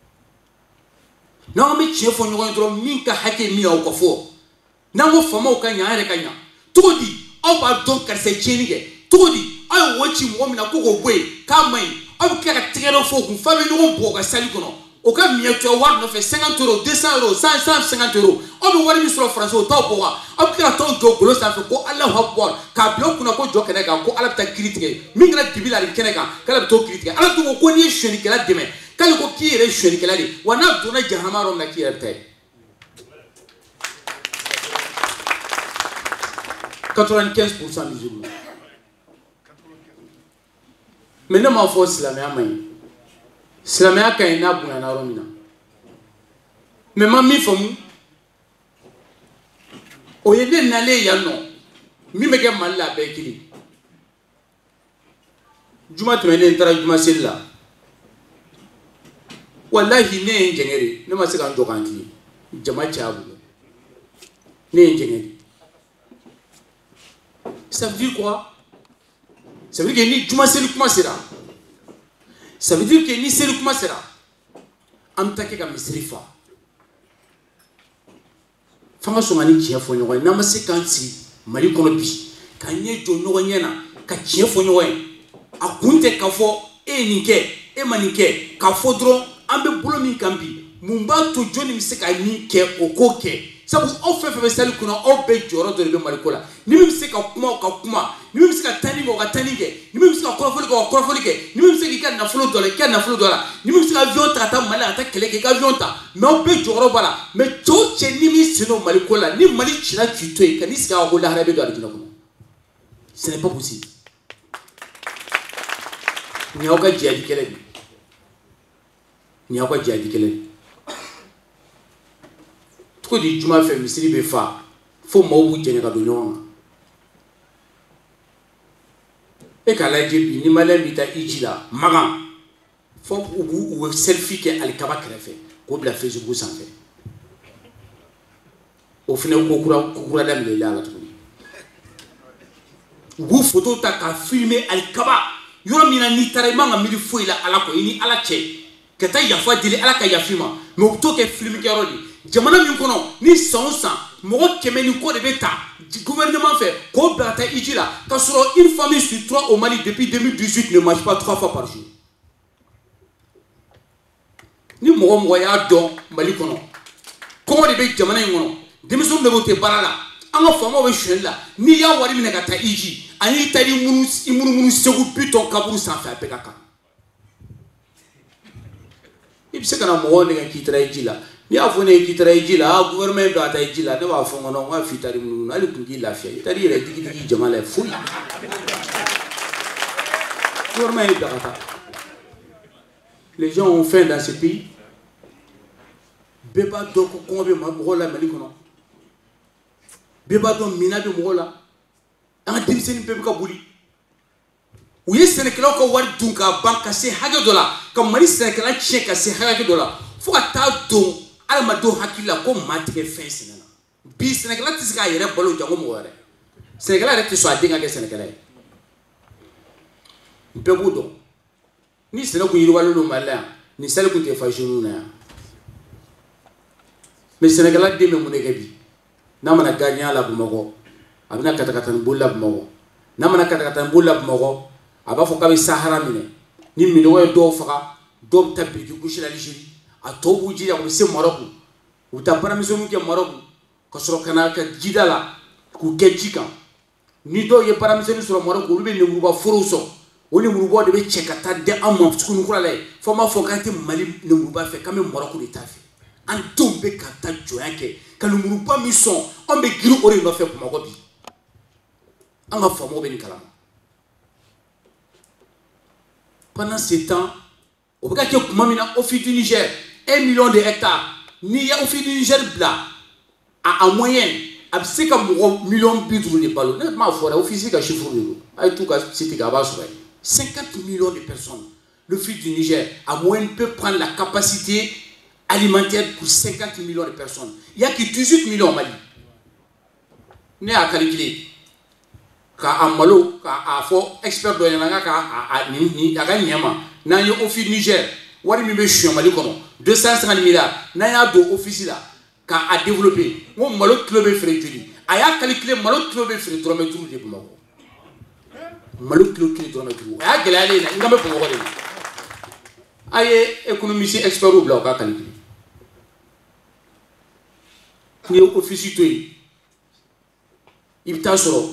S5: na mi chefo nyoy dro min ka hake mi o ko fo na mo famo ka nyaare ka nya todi o ba don ka se chenige todi ay wochi mo mi na ko go gwe ka mai o bi ka tigelo fo ku fa mi no bo ga sali kono o ka mi to war no fe 50 euros 200 euros 150 euros o bi wari mi so français o to bo wa o bi ka to go golo sa fe ko Allah akbar ka bi o kuna ko jo kene ga ko ala ta critique mi ngana dibila ri kene ga kala to critique ala to ko ni sheni kala deme kala ko ki re sheni kala ri wana dona jahannama rom na ki erte 95% musulmans maintenant ma foi islamia mai islamia ka ina bu na romina mais ma mi famu o yede nale ya no mi mege malla be kili juma to ne tara juma sella wallahi ne njengere ne ma se kan jokanti jama chabu ne njengere ça veut dire quoi? Ça veut dire que ni juma sella commencera. Ça veut dire que ni sella commencera. Amtake ka misrifa. Fanga somani chia fo nyoy na ma se kanti mali kono bi kanye jo nyoy nyena ka chia fo nyoy akunte ka fo ninke e manike ka fo dro ambe bolo mi kambi mumba to joni mi se ka ni ke okoke sabu o fe sali kuna o be joro do be mali kola ni mi se ka kuma ni mi se ka tani go ka tani ke ni mi se ka korofoli ke ni mi se ka na fulo do la ni mi se ka avion ta mali ata kele ke ka avion ta mais o be joro bala mais to che ni mi se no mali kola ni mali china kitoi ka ni se ka go la harabe do adina ko ce n'est pas possible ni o ka jadi kele ni o ka jadi kele ko di juma fe misiri be fa fo mo bu jene ka do nyon e kala jebi ni mala bita ijila magan fo u selfie ke al kaba krefe ko bla Facebook sanfe o fine ko kura dam le la to bu photo ta ka filmer al kaba yoro mina ni tare manga mi fo ila ala ko ini ala che ke ta ya fa dile ala ka ya fima mo to ke film ke rodi jamana min kono ni sansa mo kemeni ko de beta gouvernement fait ko bata ijila ka soro une famille sur 3 au Mali depuis 2018 ne mange pas 3 fois par jour ni mo ya do Mali kono ko de be jamana ngono demiso de bote barala anga famo be shella ni ya wari min ka ta iji ani tari munu segu piton kaburu sa fa pekaka ibse kana mo ne ka kitara ijila ya fone kitara ijila gouvernement ba ta ijila ne ba fongo no wa fitari mun ali kungi lafiya tari re digi jamala fui gouvernement ba ta les gens ont faim dans ce pays beba do ko be mo la mali kono beba do mina be mo la an dimseni be ka buli u ye sɛnɛkɛlaw ka wari dun ka ban ka se hakɛ dɔ la ka Mali sɛnɛkɛla tiɲɛ ka se hakɛ dɔ la fo ka taa don adamadenw hakili la ko maa tɛ kɛ fɛn sɛnɛ na bi sɛnɛkɛla tɛ se k'a yɛrɛ balo jango mɔgɔ wɛrɛ sɛnɛkɛla yɛrɛ tɛ sɔn a den ka kɛ sɛnɛkɛla ye bɛɛ b'o dɔn ni sɛnɛ kun yiriwalen don Mali la yan nin sali kun tɛ fa jeunes na yan mais sɛnɛkɛla den bɛ mun de kɛ bi n'a mana gardien la Bamakɔ a bɛna katakatani boli la Bamakɔ n'a mana katakatani boli la Bamakɔ a b'a fɔ k'a bɛ Sahara minɛ ni minɔgɔ ye dɔw faga dɔw bɛ taa biriki gosi la Algérie a tɔw b'u jija u bɛ se Maroc u bɛ taa baaramisɛnninw kɛ Maroc ka sɔrɔ ka na kɛ jida la k'u kɛ ji kan ni dɔw ye baaramisɛnnin sɔrɔ Maroc olu bɛ lemuruba forow sɔrɔ o lemurubaw de bɛ cɛ ka taa di an ma tuguni kura la ye fo an b'a fɔ k'an tɛ Mali lemuruba fɛ k'an bɛ Maroc de ta fɛ an denw bɛ ka taa jɔnya kɛ ka lemuruba min sɔn an bɛ girin o de nɔfɛ Bamakɔ bi an ka faamaw bɛ nin kalama pendant ce temps au bɛ ka kɛ kuma min na au fil du Niger 1 million de hectares n'i ye au fil du Niger bila en moyenne a bɛ se ka mɔgɔ million 50 de balo ne m'a fɔ dɛ au fil ka chiffre de don a ye tout ka cité k'a b'a sɔrɔ 50 millions de personnes le fil du Niger en moyenne peut prendre la capacité alimentaire pour 50 millions de personnes il y a que 18 millions au Mali ne y'a calculé k'a malo k'a fɔ expert dɔ ɲɛna k'a nin a ka ɲɛ ma n'an ye au fil Niger wari min bɛ suɲɛ Mali kɔnɔ 250 milliards n'an y'a don office la k'a développer n ko malo kilo bɛ feere joli a y'a calculé malo kilo bɛ feere dɔrɔmɛ 5 de Bamakɔ malo kilo 1 dɔrɔmɛ 5 o y'a gɛlɛyalen ye n kan bɛ Bamakɔ de la a ye économiste experts bila o k'a calculé n'i ye office to yen i bɛ taa sɔrɔ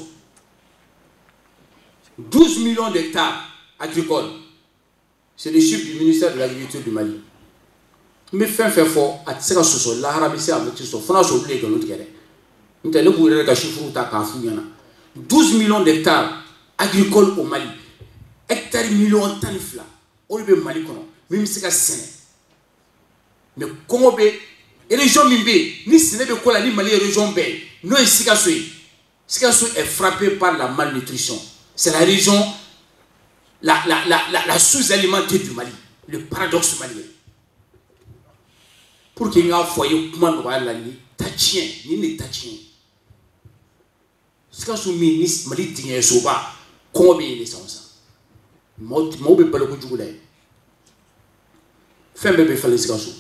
S5: 12 millions d'hectares agricoles. C'est le chiffre du ministère de l'Agriculture du Mali. Mais fin fort, à ce que l'Arabie saoudite soit France ou les Gaulois. Nous avons vu que chiffre 12 millions d'hectares agricoles au Mali. Hectares millions de tanifla. Au lieu de Mali, même si c'est mais comment be région Mimbe, ni ce n'est pas quoi ni Mali région B. Nous Sikasso est frappé par la malnutrition. C'est la région la sous-alimentée du Mali, le paradoxe malien. Pour qu'il y ait un foyer, comment on va l'année, tachien, ni ne tachien. C'est quand on met Mali digne soba, comment bien les sens. Moi, je ne peux pas le coup de l'œil. Fais un bébé fallait se cacher.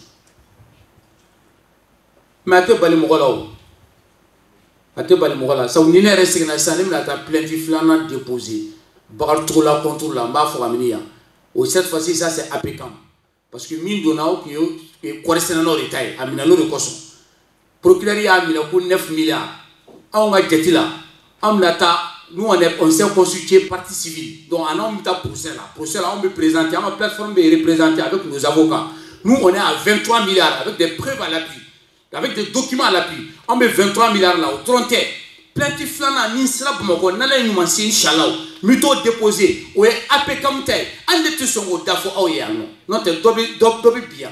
S5: Mais à te parler mon là. A te bali mɔgɔ la sabu ni ne yɛrɛ seginna sisan ne bɛna taa plainte filanan déposer Bakaricogo la contre la n b'a fɔ ka mini yan o cette fois-ci ça c'est APECAM parce que min donna o tun ye kɔɔri sɛnɛlaw de ta ye a minɛn'o de kosɔn procureur y'a minɛ ko 9 milliards anw ka jate la anw bɛna taa nous on s'est constitué partie civile donc an anw bɛ taa procès la anw bɛ présenter an ka plateforme bɛ représenter avec nos avocats nous on est à 23 milliards avec des preuves à l'appui avec des documents à l'appui, on met 23 milliards là, au 30. Plaintif flana, Ninsra Bamako, Nala Numansi, Inch'Allah, Muto déposé, ou est APECAM, on est tous au Dafo Aoyano, notre dobi bien.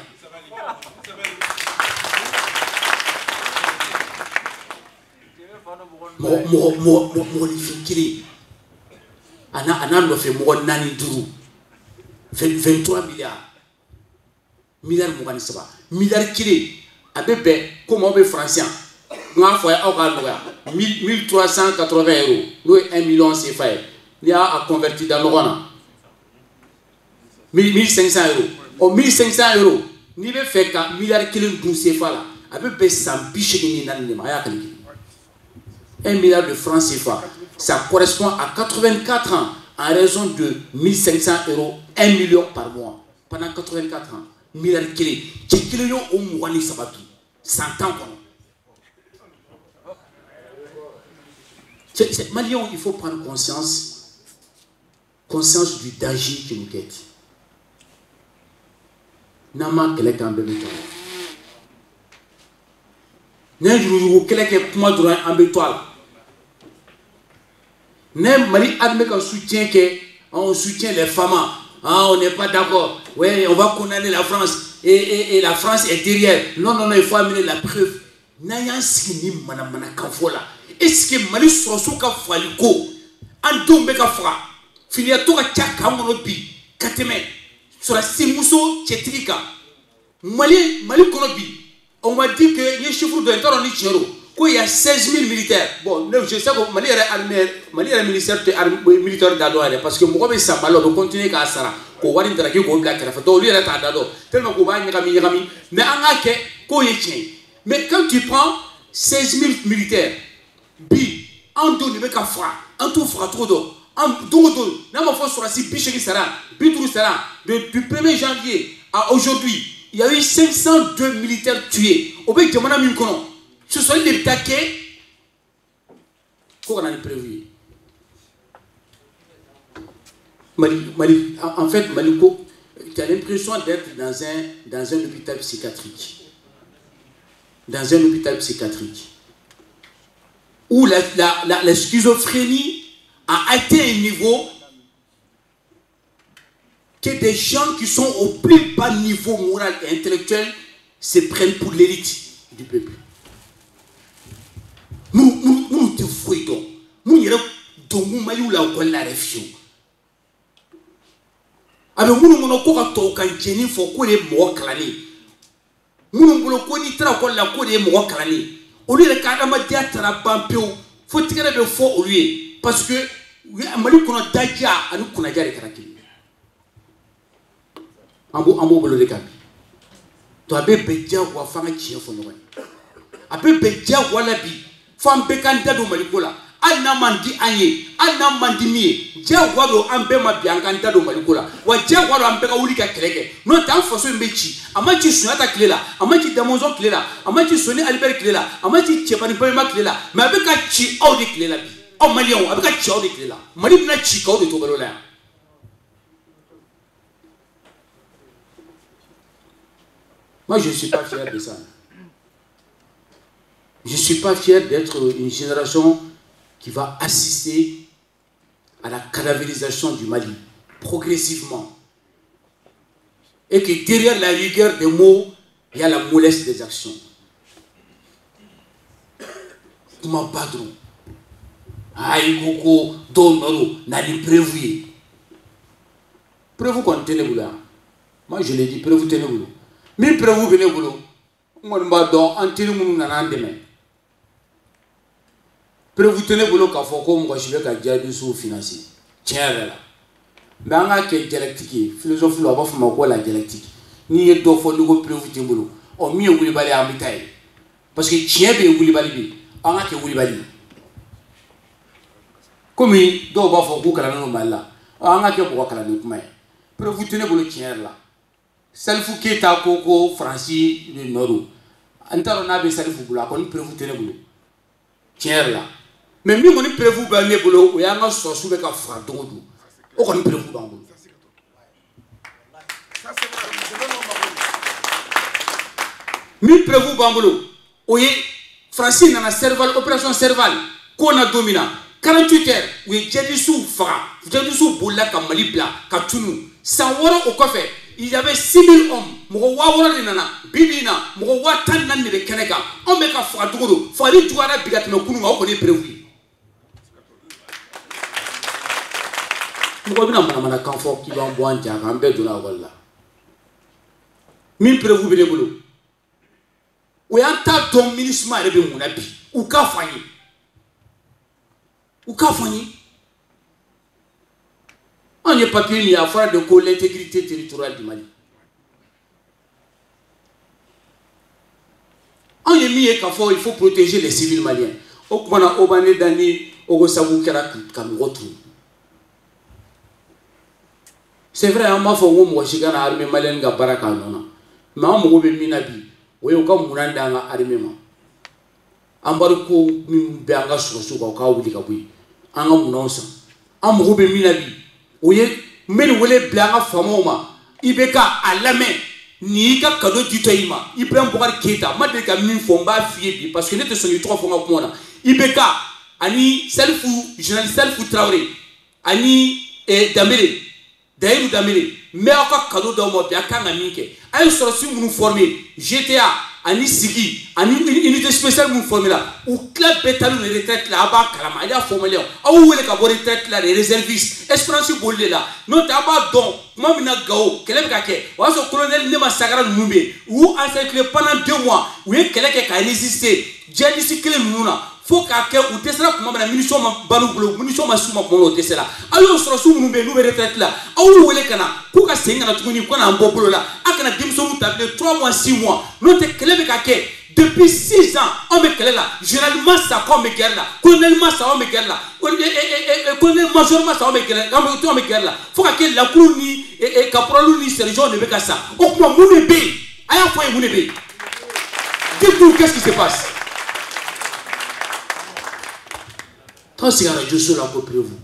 S5: Molifikiri, Anando fait moi Nani Dourou, 23 milliards, milliards Mouganisaba, milliards Kiri. A bébé, comment on veut français? Nous avons fait 1380 €. Nous avons 1 million de CFA. Il y a converti dans le 1500 €. Au 1500 €, nous avons fait 1 milliard de CFA. A bébé, ça biche qui n'est pas 1 milliard de francs CFA. Ça correspond à 84 ans en raison de 1500 €, 1 million par mois. Pendant 84 ans. Milliard de kilo au Mouani Sabatu. 100 ans. C'est Malion, il faut prendre conscience du danger qui nous guette. Nama kelek en bébé. N'a jour kelek kuma durant en bétoile. N'a Mali admet qu'on soutient on soutient les femmes. Ah, on n'est pas d'accord. Ouais, on va condamner la France. Et la France est derrière. Non, il faut amener la preuve. N'ayant mana mana kanfola. Est-ce que Mali soso ka faliko? Antombe ka fra. filiato ka tia kangono bi kateme sur la simuso chetrika Mali kono bi on m'a dit que les chiffres de l'État ni chero qu'il y a 16 000 militaires. Bon, je sais que Mali est armée, Mali est militaire d'Adoua parce que moi, ça m'a l'air de continuer à Sara. Qu'on va dire que qu'on blague, donc lui il est à Dado. Tellement qu'on va y mais en a que mais quand tu prends 16 000 militaires, bi, en donne avec un fra, en tout fra trop d'eau, en dodo, n'a pas fait sur la site bichegi Sara, bitrou Sara, du 1er janvier à aujourd'hui. Il y a eu 502 militaires tués. Au pays de Manam Kono. Ce sont les taquets qu'on a prévu. En fait, Maliko, tu as l'impression d'être dans un hôpital psychiatrique. Dans un hôpital psychiatrique. Où la schizophrénie a atteint un niveau que des gens qui sont au plus bas niveau moral et intellectuel se prennent pour l'élite du peuple. Nous te fouillons. Nous n'y avons pas la réflexion. Alors nous n'avons pas de génie pour que les mots claniques. Nous n'avons pas de les mots claniques. Au lieu de carrément dire que il faut tirer le faux au lieu. Parce que Mali qu'on a déjà à nous qu'on a déjà les caractères. Ambo bolo de kabi to abe beja wa fanga chien fo no abe beja wala bi fam be kan dado malikola anna mandi anye anna mandi mie ja wado ambe ma bi an kan dado malikola wa ja wado ambe ka wuli ka keleke no tan faso mbechi amachi sunata klela amachi damonzo klela amachi soni albert klela amachi chepani pema klela ma abe ka chi audi klela bi o malion abe ka chi audi klela mali bina chi ka audi to balola. Moi, je ne suis pas fier de ça. Je ne suis pas fier d'être une génération qui va assister à la cadavérisation du Mali, progressivement. Et que derrière la rigueur des mots, il y a la mollesse des actions. Comment padron? Aïe, Koko, Donoro, n'allez prévu. Prévu qu'on tenait boulot. Moi, je l'ai dit, prévu tenez boulot. Mais prévu venez boulot. On va donc en tirer mon nanan demain. Prévu tenez boulot qu'à faut comme moi je vais qu'à dire du sous financier. Tiens là. Mais on a que dialectique, philosophie là va faire quoi la dialectique. Ni est deux fois nous prévu tenez boulot. On mieux voulait balayer en bitaille. Parce que tiens bien voulait balayer. On a que voulait balayer. Comme il doit pas faire beaucoup la normal là. On a que beaucoup la normal. Prévu tenez boulot tiens là. Salfou Keta Koko Francis le Nord. Antaro n'a pas salfou boulot, on prévu tenir boulot. Tiens là. Mais même on prévu gagner boulot, on y a un sous avec un fradon. On prévu dans boulot. Mais prévu dans boulot. Oui, Francis n'a pas cerval, opération cerval, qu'on a dominé. 48 heures, oui, j'ai dit sous fra, j'ai dit sous boula comme Malibla, Katounou. Sans voir au café. Il y avait 6 000 hommes. Mouawara nana, Bibina, Mouawa Tanan de Kaneka. On met un fraduro. Fallait jouer à Bigat Mokuma, on est prévu. Mouabina Mamana Confort qui va en boire un bel de la Walla. Mille prévu de boulot. Ou un tas de ministres de Mounabi. Ou Kafani. Ou Kafani. On est papier, il y a affaire de l'intégrité territoriale du Mali. On est mis qu'à il faut protéger les civils maliens. Au Kwana Obane Dani, au Sabou Kerak, comme retour. C'est vrai, on m'a fait un mot, je suis à l'armée malienne, Baraka, non. Mais on m'a dit, Minabi, ou au cas où on a un armement. Ambarko, Mbanga, Sosuka, Kaoudi Kabi, en annonçant. On m'a dit, Minabi. Oui, mais le volet blanc famoma, Ibeka à la main, ni ka cadeau du taïma, il prend pour Keta, Madeka min fomba fiebi, parce que n'était sur les 3 fois pour moi. Ibeka, Ani Selfou, General Selfou Traoré, Ani Damere, Damere, mais à quoi cadeau d'homme, bien qu'un ami, un sorcier nous formé, GTA, ani sigi ani unité spéciale mun formé là ou club bétalu les retraites là aba kalama il a formé awu wele ka bo retraite là les réservistes espérance bolé là non ta ba don kuma mina gao kele ka ke waso colonel ne ma sagara numbe ou encerclé pendant 2 mois ou kele ke ka résister djihadiste kele nuna faut qu'à que ou tesla kuma na munition ma banu blo munition ma suma ko tesla ayo soro su numbe numbe retraite là awu wele kana ku ka senga na tukuni ko na mbobolo là akana dimso mu table 3 mois 6 mois non te kele ka ke depuis 6 ans on me kele là généralement ça comme me guerre là colonellement ça on me guerre là colonel majorement ça on me guerre là on me guerre là faut que la cour ni et caporal ni sergent ne be ka ça o kuma munebe aya foi munebe dites-nous qu'est-ce qui se passe. Quand c'est la radio sur la copie vous.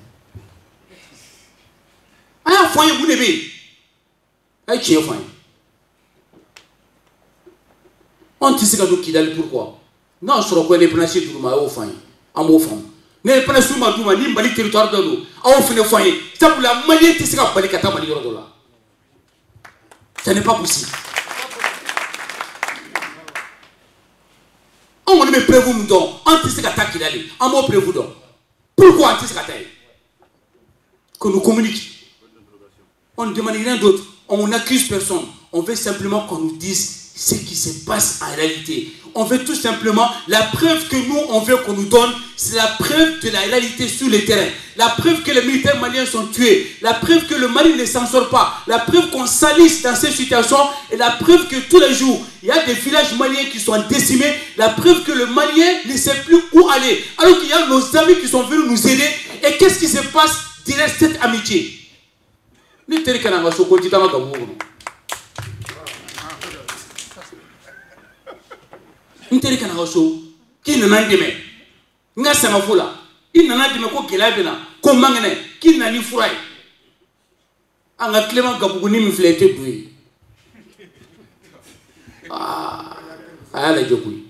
S5: Aya foi munebe ay qui foi. On tisse ka do kidal pourquoi? Non, sur quoi les plancher tout ma au fin. En mot fin. Ne pas sur ma douma ni mbali territoire de l'eau. A fin de foyer. Ça pour la malien tisse ka bali kata mali yoro dola. Ça n'est pas possible. On me prévu m'don. On tisse ka ta kidali. En mot prévu donc. Pourquoi on tisse ka ta? Que nous communiquions. On ne demande rien d'autre. On n'accuse personne. On veut simplement qu'on nous dise ce qui se passe en réalité. On veut tout simplement la preuve que nous, on veut qu'on nous donne, c'est la preuve de la réalité sur le terrain. La preuve que les militaires maliens sont tués. La preuve que le Mali ne s'en sort pas. La preuve qu'on salisse dans ces situations. Et la preuve que tous les jours, il y a des villages maliens qui sont décimés. La preuve que le Malien ne sait plus où aller. Alors qu'il y a nos amis qui sont venus nous aider. Et qu'est-ce qui se passe derrière cette amitié? Nteri kana hoso ki nana ndeme nga sama fula in nana ndeme ko gelabena ko mangene ki nani furai anga Clément Gabougou ni mi flete doué ala jokui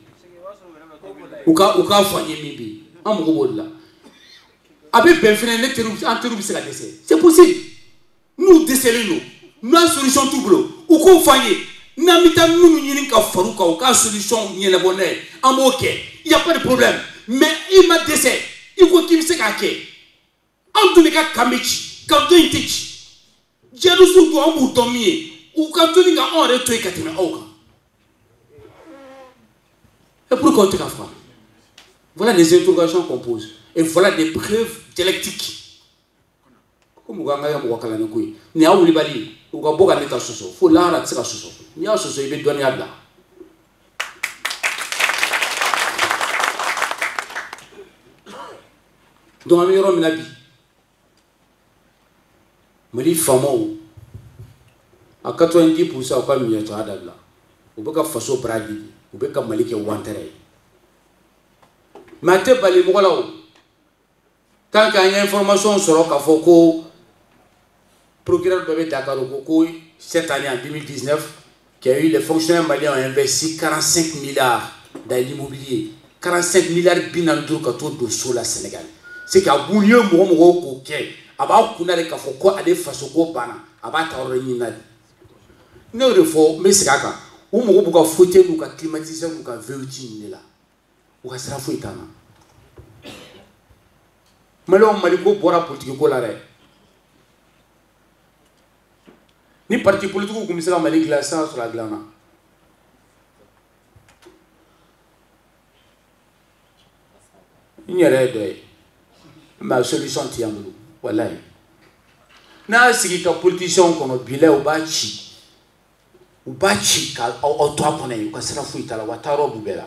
S5: uka fanye mibi amugo bolla abe ben fene ne teru anteru bi sera décès c'est possible nous décelons nous la solution tout blo ou ko fanye Namita nous n'y ka faruka ou ka solution n'y la bonne en ok il y a pas de problème mais il m'a décès il faut qu'il me se kake en tous les cas kamichi quand tu intichi jero su do ambu tomie ou quand tu n'as on reto et katime oka et pourquoi tu as fait voilà des interrogations qu'on pose et voilà des preuves dialectiques comme ganga ya mwakala n'kui ni a wuli bali ou ka boka neta soso faut la ra tsika soso ni a soso ibe doni abla donc ami yoro minabi mari famo a 90% ko mi yato adabla ou beka faso bradi ou beka malike wantere mate bali mo lawo tant qu'il y a information sur le Kafoko, procureur de Dakar, cette année en 2019, qu'il y a eu les fonctionnaires maliens ont investi 45 milliards dans l'immobilier. 45 milliards binandour kato de sola Sénégal. C'est qu'à Bouillon, Momo, ok, about Kunare Kafoko, à des Fasoko Bana, about Aurénal. Non, il faut, mais c'est Kaka, ou Mobo fouté, ou climatisé, ou véhicule là. Ou à Srafouitana. Malon Maliko Bora politique colare. Ni parti politique comme ça Mali glace sur la glana. Il n'y a rien de ma solution tiamou. Voilà. Na sigi ka politicien kono bilé o bachi. O bachi ka o to apone ko sera fuita la wataro bubela.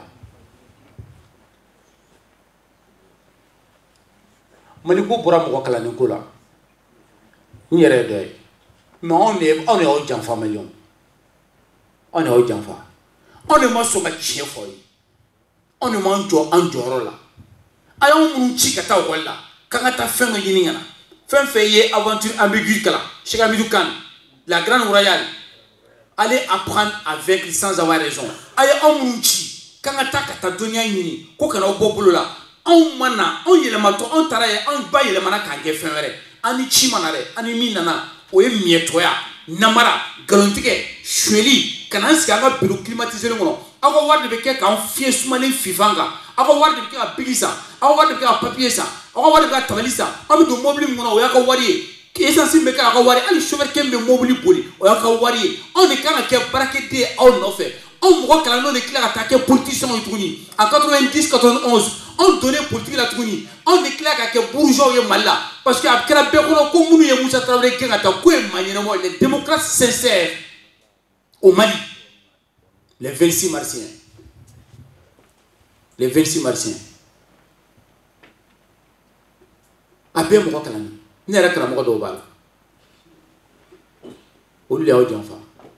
S5: Maliko bora mo kala nikola nyere de mais on est au janfa million on est au janfa on est ma soma chien foyi on est manjo anjoro la ayon mu chi kata wala kanga ta fengo yini ngana fen feye aventure ambiguë kala Cheikh Amidou Kane la grande royale allez apprendre avec sans avoir raison ayon mu chi kanga ta kata donia yini ko kana obobolo la on mana on yelemato on taraye on ba yelemana kange fenwere ani chimanare ani minana o mietoya namara galontige shweli kanansi anga bureau climatisé ngono aw wari de bɛ kɛ k'an fiɲɛ sumalen fifan kan aw ka wari de bɛ kɛ ka bigi san aw ka wari de bɛ kɛ ka papier san aw ka wari de bɛ kɛ ka tabali san aw bɛ don mobili min kɔnɔ o y'a ka wari ye essence bɛ kɛ a ka wari hali chauffeur kɛ min bɛ mobili boli o y'a ka wari ye anw de kan ka kɛ baarakɛden ye aw nɔfɛ anw mɔgɔ kalannenw de tila ka taa kɛ politiciens ye tuguni en 90 91 anw donnen politique la tuguni anw de tila ka kɛ bourgeois ye Mali la parce que a kɛra bɛɛ kɔnɔ ko minnu ye Musa Traoré gɛn ka taa k'o ye maa ɲɛnamaw les démocrates sincères au Mali les 26 martiens les 26 martiens a bɛɛ mɔgɔ kalannen ne yɛrɛ karamɔgɔ dɔw b'a la olu de y'aw janfa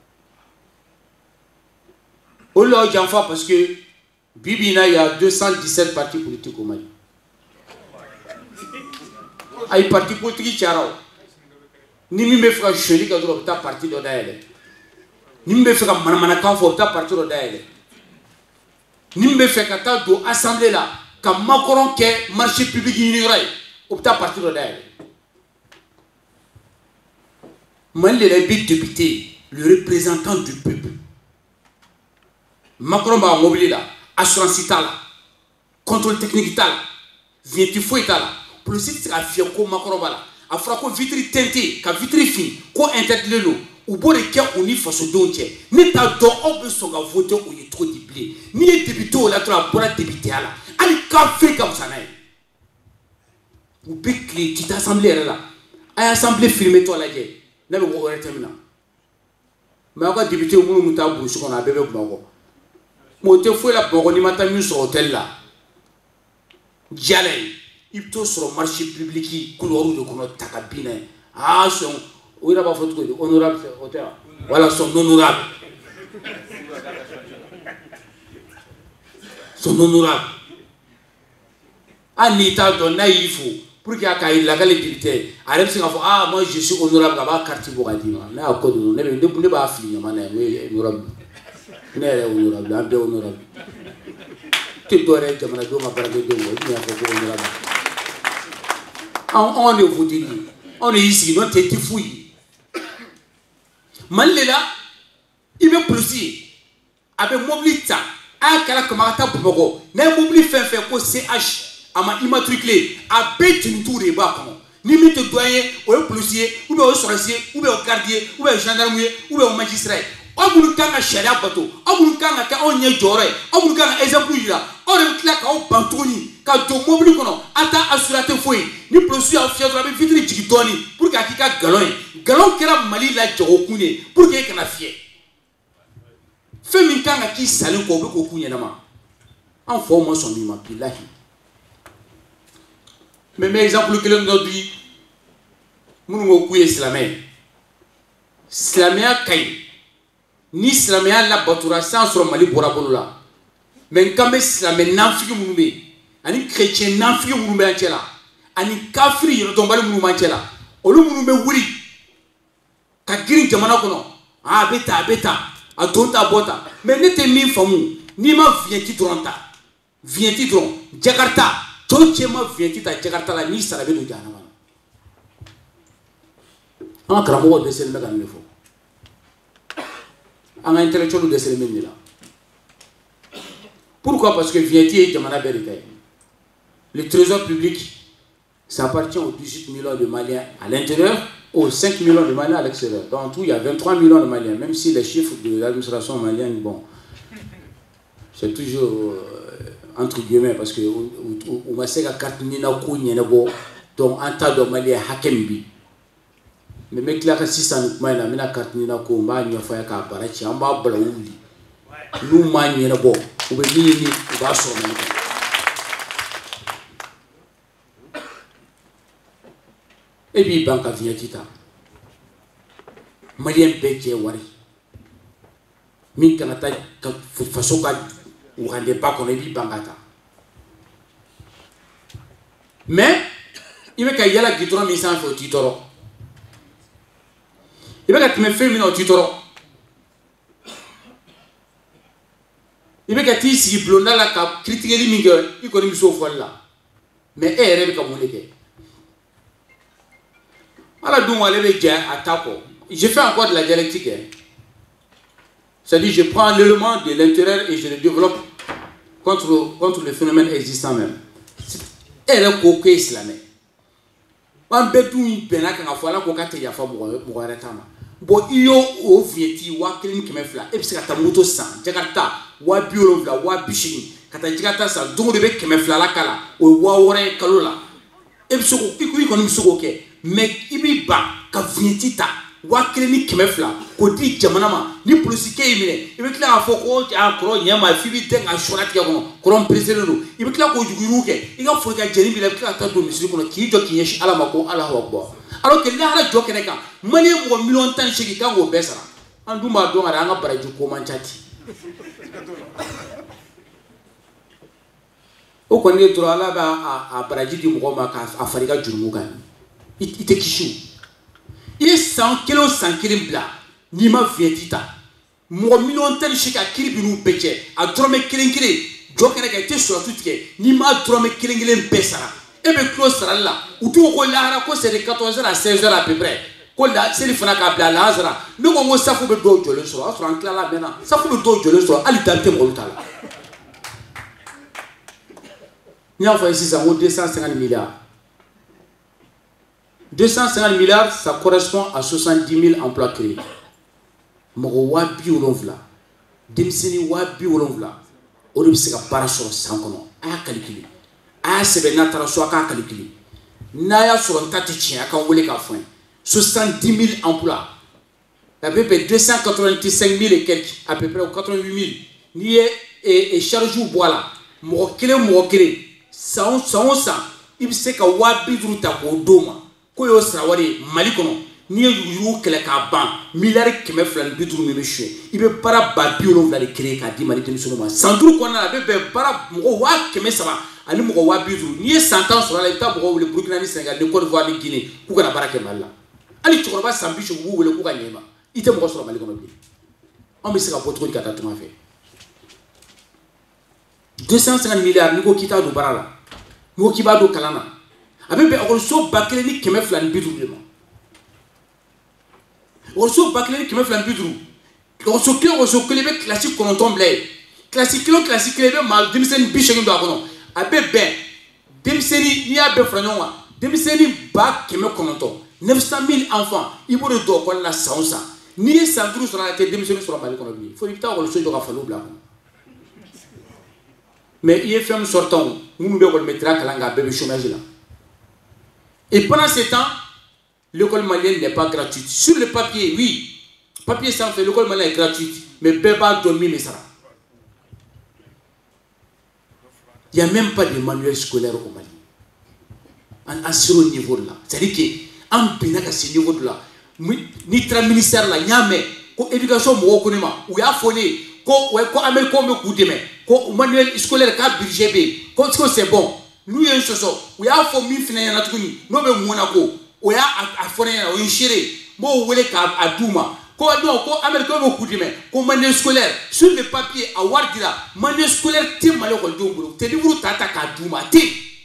S5: olu de y'aw janfa parce que bibi in na il y a 217 partis politiques au Mali ay parti politique cayara o ni min bɛ fɛ ka suɲɛli kɛ dɔrɔn o bɛ taa parti dɔ dayɛlɛ ni min bɛ fɛ ka manamanakan fɔ o bɛ taa parti dɔ dayɛlɛ ni min bɛ fɛ ka taa don assemblée la ka Macron kɛ marché public ɲiniyɔrɔ ye o bɛ taa parti dɔ dayɛlɛ Mali de la i bɛ député le représentant du peuple Macron b'a mobili la assurance t'a la contrôle technique t'a la vignette foyi t'a la politique tɛ se ka fiyɛ ko Macron b'a la a fɔra ko vitre teintée ka vitre fin ko interdit don u b'o de kɛ u ni fasodenw cɛ ne t'a dɔn aw bɛ sɔn ka voter o ye cogo di bilen n'i ye député o la dɔrɔn a bɔra députéya la hali kafiri ka fisa n'a ye u bɛ tile ti taa assemblée yɛrɛ la a ye assemblée filmé tɔ lajɛ ne bɛ bɔ o yɛrɛ tɛ min na mais aw ka député minnu bɛ taa burusi kɔnɔ a bɛɛ bɛ Bamakɔ mais o tɛ foyi la Bamakɔ n'i ma taa min sɔrɔ hôtel la jala ye i bɛ t'o sɔrɔ marché public couloir de kɔnɔ ta ka bin na ye ah sɔn o yɛrɛ b'a fɔ cogo di honorable o tɛ wa wala son honorable son honorable hali n'i t'a dɔn n'a y'i fo pour que a k'a jira k'ale député a yɛrɛ bɛ se k'a fɔ ah moi je suis honorable a b'a carte bɔ ka d'i ma ne y'a ko dɔn ne b'a fili ɲama na ye ne ye honorable ne yɛrɛ ye honorable an bɛɛ honorable tɛ dɔwɛrɛ ye jamanadenw ka baarakɛdenw ma olu y'a fɔ ko honorable anw de voté ni anw de y'i sigi n'o tɛ ti foyi ye Mali de la i bɛ polisi ye a bɛ mobili ta a y'a kɛra kama a ka taa Bamakɔ n'a ye mobili fɛn fɛn ko CH a ma immatriculé a bɛɛ tintiw de b'a kɔnɔ ni min tɛ douanier ye o ye polisi ye ou bien o ye sɔrɔsi ye ou bien o ye garde ye ou bien o ye gendarme ye ou bien o ye magistrat ye aw minnu kan ka sariya bato aw minnu kan ka kɛ anw ɲɛ jɔyɔrɔ ye aw minnu kan ka exemple yira aw de bɛ tila k'aw ban tuguni ka don mobili kɔnɔ a t'a assuré tɛ foyi ni polisi y'aw fiyɛ dɔrɔn a bɛ vitre jigin dɔɔni pour que a k'i ka galon ye galon kɛra Mali la jagokun de pour que e kana fiyɛ fɛn min kan ka k'i salen kɔ o bɛ k'o k'u ɲɛnama an faw ma sɔn min ma bilahi mɛ n bɛ exemple kelen dɔ di minnu ko k'u ye silamɛ ye silamɛya ka ɲi ni silamɛya labatora sans sɔrɔ Mali bɔra bolo la mais n kan bɛ silamɛ nafigi minnu bɛ yen ani chrétien nafigi minnu bɛ an cɛ la ani kafiri yɛrɛdɔnbali minnu b'an cɛ la olu minnu bɛ wuli ka girin jamana kɔnɔ a bɛ ta a bɛ ta a don ta a bɔ ta mais ne tɛ min faamu n'i ma vignette dɔrɔn ta vignette dɔrɔn Jakarta cɛw cɛ ma vignette ta Jakarta la n'i sara bɛ don jahanama na an ka karamɔgɔw dɛsɛlen bɛ ka nin de fɔ an ka intellectuels dɛsɛlen bɛ nin de la pourquoi parce que vignette ye jamana bɛɛ de ta ye le trésor public ça appartient aux 18 millions de Maliens à l'intérieur aux 5 millions de Maliens à l'extérieur. Donc en tout, il y a 23 millions de Maliens, même si les chiffres de l'administration malienne, bon, c'est toujours entre guillemets, parce que on va se faire carte nina ko nyenebo, donc en tas de Maliens hakembi. Mais mec là que si ça nous met la mina carte nina ko mba nyofa ya ka barachi amba bala wuli. Nous ma nyenebo, ou be ni ba so na. Et puis banque vignette malien bɛɛ wari min kana taa ka faso ka wagande ba kɔnɔ i b'i ban ka taa mais i bɛ ka yala gidɔrɔn min sanfɛ o t'i tɔɔrɔ i bɛ ka tɛmɛ fɛn min na o t'i tɔɔrɔ i bɛ ka t'i sigi bulonda la ka kiritigɛli min kɛ i kɔni bɛ se o fɔli la mais e yɛrɛ bɛ ka mun de kɛ ala dun ale bɛ jɛ a ta kɔ. Je fais encore de la dialectique. C'est-à-dire, je prends l'élément de l'intérieur et je le développe contre le phénomène existant même. Elle est coquée islamée. On peut tout bien là quand on voit là qu'on a été à faire pour bon iyo o vieti wa kilin kemefla e bisa kata moto san jakarta wa biolo vla wa bishini kata jakarta sa dongo de be kemefla la kala o wa wore kalola e bisa ko ko ni so ke mais ibi ba ka vieti ta wa kilin kemefla ko di jamana ma ni police ke imine e be kla fo ko a kro nyama fibi ten a shorati ko ko president no e be kla ko juguru ke e ga fo ka jeri bi la kla ta do misri ko ki jo ki yesh ala mako ala akbar. Alors que là, la joke n'est pas. Mani mo million tan cheki kan go besara. Andu ma do ngara nga baraji ko manchati. O ko ne tro ala ba a baraji di mo ma ka afariga jurumu kan. Ite kishu. Il est 100 kg bla. Ni ma vietita. Mo million tan cheki akiri binu beche. A drome kelenkele. Joke ne ka te so tutike. Ni ma drome kelenkele besara. Et bien, close là, où tout le monde c'est de 14h à 16h à peu près. C'est le fana qui a Lazara. Nous, on s'en fout de d'autres le soir. On s'en là maintenant. Ça fout de d'autres le soir. Allez, t'as le temps. Nous avons ici, ça vaut 250 milliards. 250 milliards, ça correspond à 70 000 emplois créés. Moro wabi olonvla. Demseni wabi olonvla. On ne sait pas sur 100 ans. À calculer. A sebe na taraso aka calculer na ya sur un tati aka wole ka fin 70 000 emplois à peu près 285 000 et quelques à peu près 88 000 ni et charge ou voilà mo kele ça il se ka wabi druta ko doma ko yo srawari malikono ni yu kele ka ban milliard keme flan bidru mi mechwe ibe para ba biolo vla de créer ka di mali temisono ma sandru ko na be para mo wa keme saba ani mo wa bidru ni 100 ans sur la état bo le Burkina ni Sénégal de Côte d'Ivoire ni Guinée ku kana barake malla ali to ba sambicho bu wele ku ka nyema ite mo sur mali kono bi on be se ka potro ka tatuma fait 250 milliards ni ko kita do barala mo ki ba do kalana abe be ko so bakele ni keme flan bidru le ma Orso bakleri kime flan bidru. Orso kile be classique konton blé. Classique be mal demseni bishegin do akono. Abe ben demseni ni abe franonwa. Demseni ba kime konton. 900 000 enfants. Ibo de do ko la saonsa. Ni sandru sur la tête demseni sur mali kono bi. Faut ibta orso do ka falo bla. Mais IFM sortant, nous be ko mettra kalanga bébé chômage là. Et pendant ce temps l'école malienne n'est pas gratuite. Sur le papier, oui. Papier sans fait, l'école malienne est gratuite. Mais Beba dormi, mais ça. Il n'y a même pas de manuel scolaire au Mali. À ce niveau-là. C'est-à-dire qu'en pénal à ce niveau-là, ni tra ministère là, il y a mais, l'éducation, ou il y a fourni, ko Américain me coup de main, ko manuel scolaire, ka budget B, ko c'est bon. Nous, il y a une chose, il y a fourni, finalement, nous, mais Monaco. Oya afone o inchire mo wele ka aduma ko no ko américain mo kudime ko manuel scolaire sur le papier a wardira manuel scolaire ti malo ko dombulu te livre tata ka aduma ti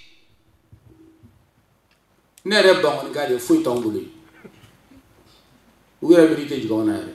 S5: nere bangon gade foi tongulu wira vérité jigona re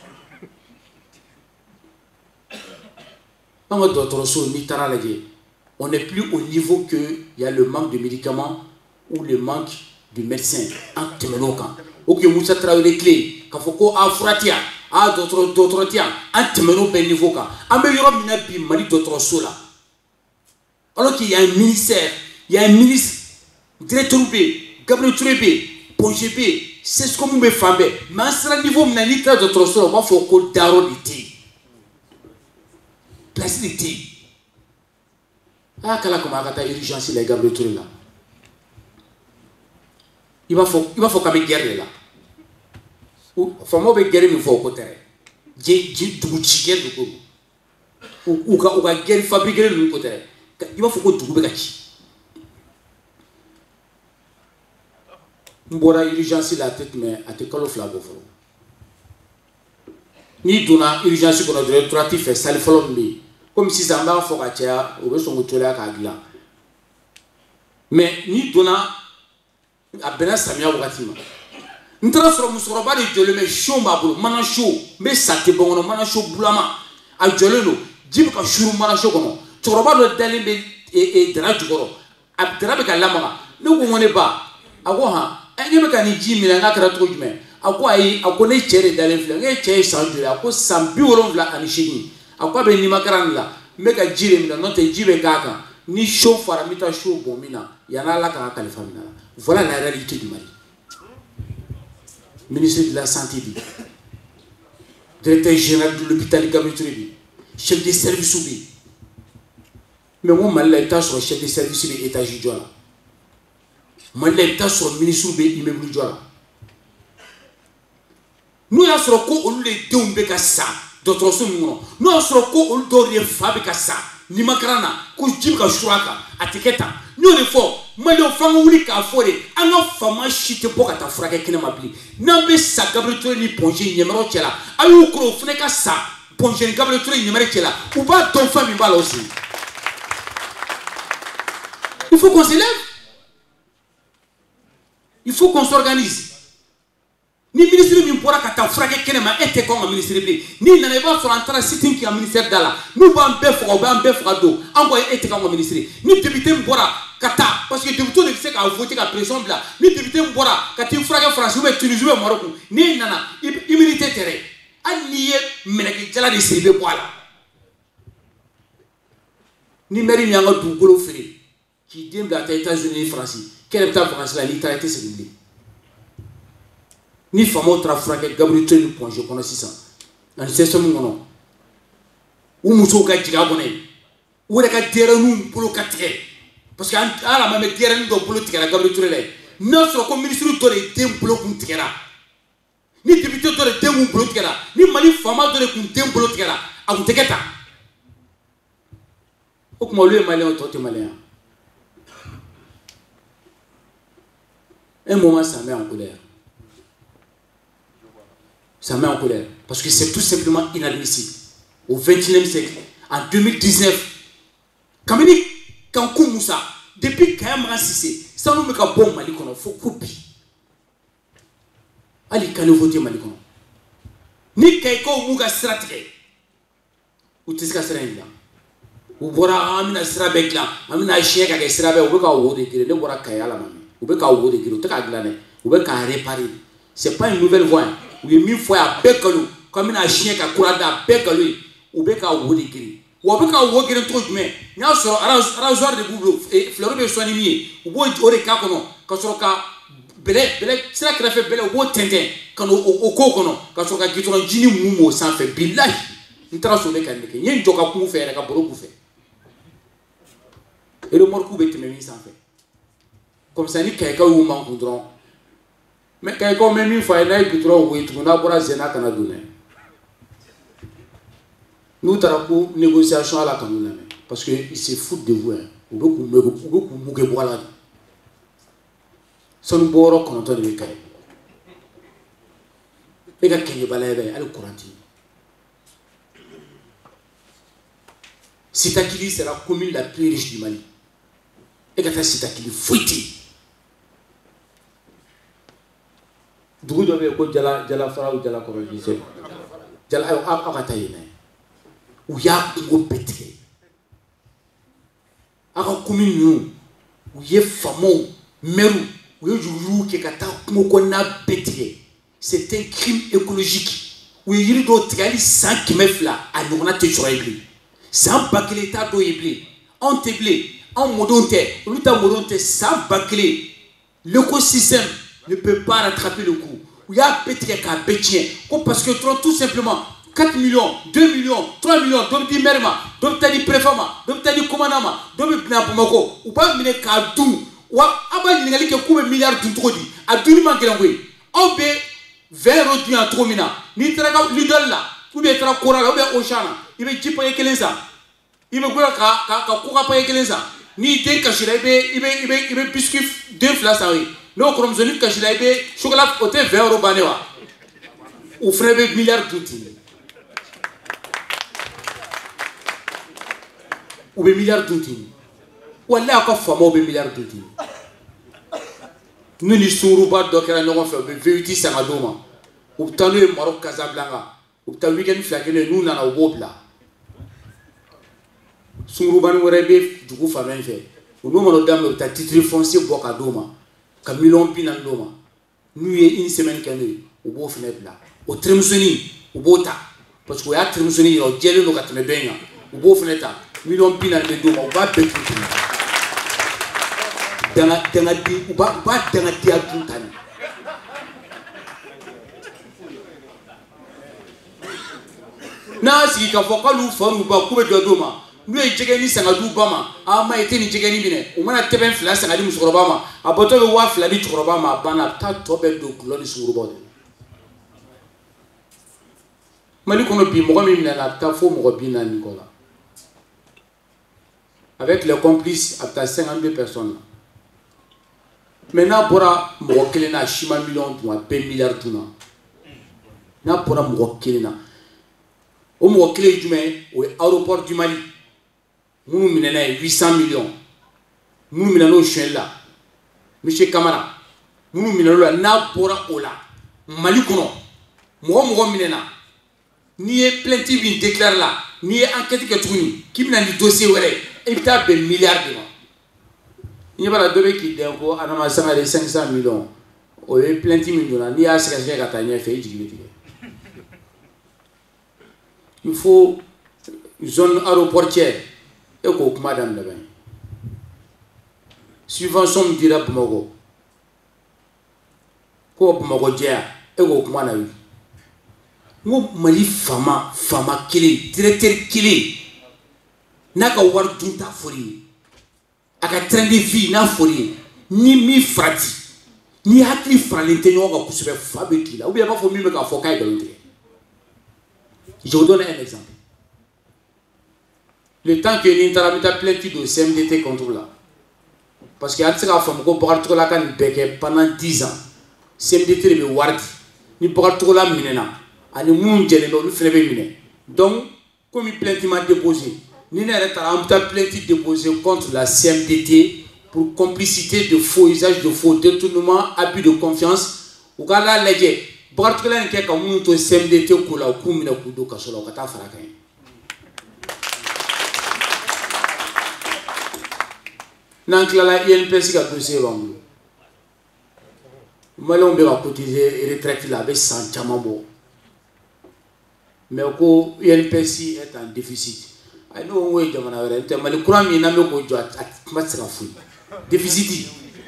S5: on d'autres so ni taralaje on n'est plus au niveau que il y a le manque de médicaments ou le manque du médecin en temeloka ok Moussa Traoré clé kafoko a furatia a d'autres tia en temelo ben niveau ka améliorer mina bi mali d'autres sola alors qu'il y a un ministère il y a un ministre directeur B Gabriel Touré B Ponche B c'est ce qu'on me fait mais à ce niveau mina ni tra d'autres sola moi faut que daro diti place diti ah kala comme akata urgence les Gabriel Touré là il va faut quand même guerre là faut moi be guerre il faut côté j'ai du chicken du coup ou ka guerre fabriquer le côté il va faut que du be kachi mbora urgence la tête mais à te colo flago fo ni dona urgence ko na directif fait sale follow me comme si ça m'a faut ka tia o be so ngotola ka gila mais ni dona a bena samia watima ntara sɔrɔ musokɔrɔba de jɔlen bɛ son b'a bolo mana son n bɛ sa tɛ bɔ kɔnɔ mana son bulama a jɔlen don ji bɛ ka suru mana son kɔnɔ cɛkɔrɔba dɔ dalen bɛ dara jukɔrɔ a dara bɛ ka lamaga ne ko ne ba a ko han ne bɛ ka nin ji minɛ n k'a kɛra cogo jumɛn a ko ayi a ko ne cɛ de dalen filɛ ne cɛ ye san joli a ko san 78 a ko a bɛ nimakara nin la n bɛ ka ji de minɛ n'o tɛ ji bɛ k'a kan ni son fara n bɛ taa son bɔn min na yanni ala k'a kalifa minɛ la voilà la réalité du Mali. Ministre de la Santé, directeur général de l'hôpital Gabriel, chef de service. Mais moi, je suis le chef de service de l'État. Je suis le ministre de l'immeuble. Nous avons les deux ça. D'autres sont nous avons les femmes ça. Ni makrana, ko jibka shuraka, atiketa. Nous avons fait. Mali fanga wuli k'a fɔ de an ka fama si tɛ bɔ ka taa furakɛ kɛnɛ ma bilen n'an bɛ sa Gabriel Touré ni Ponge ɲɛmɛrɛw cɛ la a y'u kɔrɔ o fana ka sa Ponge ni Gabriel Touré ɲɛmɛrɛ cɛ la u b'a dɔn fɛn min b'a la aussi. Il faut qu'on se lève, il faut qu'on s'organise. Ni ministre min bɔra ka taa furakɛ kɛnɛ ma e tɛ kɔn ka ministre bilen ni nana i b'a sɔrɔ an taara sitting kɛ ministère da la n'u b'an bɛɛ faga u b'an bɛɛ faga don an ko e tɛ kɔn ka ministre ni député min bɔra ka taa parce que député de bɛ se ka voter ka pression bila ni député min bɔra ka t'i furakɛ France ou bien Tunisie ou bien Maroc n'i nana immunité tɛ dɛ hali n'i ye mɛnɛkɛ jala de siri i bɛ bɔ a la ni maire min y'an ka dugukolo feere k'i den bila ka taa États-Unis ni France k'e yɛrɛ bɛ taa vacances la n'i taara i tɛ segin bilen. Ni famo tra furakɛ Gabriel Touré ni Ponge kɔnɔ sisan ani système kɔnɔ u musow ka jigin a kɔnɔ yen u yɛrɛ ka denyɛrɛninw bolo ka tigɛ parce que ala ma mɛ denyɛrɛnin dɔ bolo tigɛra Gabriel Touré la yen n'a sɔrɔ ko ministre dɔ de den bolo kun tigɛra ni député dɔ de den kun bolo tigɛra ni Mali faama dɔ de kun den bolo tigɛra a kun tɛ kɛ tan o tuma olu ye maliyɛnw tɔ tɛ maliyɛn un moment ça met en colère. Ça met en colère. Parce que c'est tout simplement inadmissible. Au XXIe siècle, en 2019, quand Moussa, depuis Kayam Rassissé, ça nous met un bon Malikono, il faut couper. Allez, quand nous votons Malikono. Ni Kayko Mouga Stratégé. Ou Tiska Serena. Ou Bora Amina Srabekla, Amina Chieka Srabe, ou Beka Wode, le Bora Kayala, ou Beka Wode, ou Beka Glane, ou Beka réparer. C'est pas une nouvelle voie. Oui, 1000 fois à Bekalo, comme un chien qui a couru à Bekalo, ou Beka Wodikiri. Ou Beka Wodikiri, mais il y a un rasoir de boulot, et Fleur de Soigné, ou Boreka Kono, quand on a Belé, c'est la crève Belé, ou Tintin, quand au Kokono, quand on a quitté un Gini Moumo sans faire Billahi, il trace au mécanique, il y a une joke à Poufé, à Borokoufe. Et le Morcou est même sans fait. Comme ça, il y a quelqu'un où on m'en mais quand même il faut aller plus trop oui tout n'a pas zéna canadien nous t'arrêtons négociation à la canadien parce que il se fout de vous ou beaucoup mouguer voilà son boro content de l'école et quand il va aller à l'Coranti Sitakili c'est la commune la plus riche du Mali et quand Sitakili fouiti dugu dɔ bɛ yen ko jala fara ou jala kɔrɔjise jala aw ka taa yen u y'a kungo bɛɛ tigɛ aw ka commune ninnu u ye faamaw maires u ye yurugu kɛ ka taa kungo kɔnɔna bɛɛ tigɛ c'est un crime écologique u ye yiri dɔw tigɛ hali san 200 a ɲɔgɔnna tɛ sɔrɔ yen bilen san 1000 t'a dɔw ye bilen anw tɛ bilen anw mɔdenw tɛ olu ta mɔdenw tɛ san 1000 l'écosystème ne peut pas rattraper le coup. Il y a petit parce que tout simplement 4 millions, 2 millions, 3 millions, donc dit merma, donc t'as dit préfama, donc t'as dit commandama, donc bien pour mako, ou pas mine kadou, ou aba ningali que combien milliards d'un trop dit, à 2 manque l'envoyer. On peut 20 € en trop mina, ni traga l'idole là, ou bien tra courant, ou bien Oshana, il veut dire payer quel ça, il veut quoi ka courant payer quel ça, ni t'es caché là, il veut biscuit 2 flashs ça oui. Non, comme je dis que je l'ai chocolat côté 20 € banéwa. Ou ferait des milliards d'outils. Ou des milliards d'outils. Ou allez encore former des milliards d'outils. nous ni suruba dɔ kɛra ɲɔgɔn fɛ u bɛ V8 san ka d'u ma u bɛ taa n'u ye Maroc Casablanca u bɛ taa week-end fila kelen n'u nana u b'o bila sungurubanin wɛrɛ bɛ dugu fan bɛɛ fɛ u n'u mana o daminɛ u bɛ taa titre foncier bɔ ka d'u ma ka $40 d'u ma n'u ye une semaine kɛ n'o ye u b'o fana bila o terimusonin u b'o ta parce que o y'a terimusonin yɛrɛ o jɛlen don ka tɛmɛ bɛɛ kan u b'o fana ta $40 bɛ d'u ma u b'a bɛɛ turu dangadi u b'a dangadiya dun ta nin n'a sigi k'a fɔ k'olu fa n'u ba k'u bɛ dɔ d'u ma n'u ye jɛgɛni san ka d'u ba ma a ma ye tɛ nin jɛgɛni minɛ u mana tɛbɛn 2 san ka di musokɔrɔba ma a bɔtɔ bɛ 2000 di cɛkɔrɔba ma a banna a bɛ taa tɔ bɛɛ don gulɔ ni sungurubaw de Mali kɔnɔ bi mɔgɔ min minɛna a bɛ taa fo mɔgɔ 40 kɔ la avec les complices a bɛ taa 52 personnes mais n'a bɔra mɔgɔ kelen na a si ma million dun a bɛɛ milliard dunna n'a bɔra mɔgɔ kelen na o mɔgɔ kelen ye jumɛn o ye aéroport du Mali minnu minɛna ye 800 millions minnu minɛna o suɲɛli la monsieur Camara minnu minɛna o la n'a bɔra o la Mali kɔnɔ mɔgɔ minɛna n'i ye plainte min déclaré la n'i ye enquête kɛ tuguni k'i bɛna ni dossier wɛrɛ i bɛ taa bɛn milliard de ma i ɲɛ b'a la dɔ bɛ k'i dɛn ko Adama Sangare 500 millions o ye plainte min donna n'i y'a sɛgɛsɛgɛ ka taa ɲɛfɛ i jigi bɛ tigɛ il faut zone aéroportière et k'o kuma daminɛ bɛn subvention min dira Bamakɔ ko Bamakɔ jɛya e k'o kuma na wuli n ko Mali faama kelen directeur kelen n'a ka wari dun ta fɔri ye a ka train de vie n'a fɔri ye ni min farati ni hakili faralen tɛ ɲɔgɔn kan kosɛbɛ fa bɛ k'i la ou bien a b'a fɔ min bɛ k'a fɔ k'a ye nkalon tigɛ. Je vous donne un exemple. Le temps que l'Inter a plainte de CMDT contre là, parce qu'il y a des gens qui ont pendant 10 ans, CMDT est wardi, ni Bogartola minena, ani moun djelelo lu frebe mine. Donc, comme une plainte m'a déposé, ni n'a plainte déposée contre la CMDT pour complicité de faux usage de faux détournement, abus de confiance, ou quand la légère. Bogartola n'était qu'à moun to CMDT ou la ou mina kudo kasola ou kata farakaye. Nankla INPS ka dossier bango. Malon be ka cotiser retraite la be sans chamambo. Mais ko INPS est en déficit. Ay no wo jamana wala te mali courant mi na me ko jo at matsira fu. Déficit.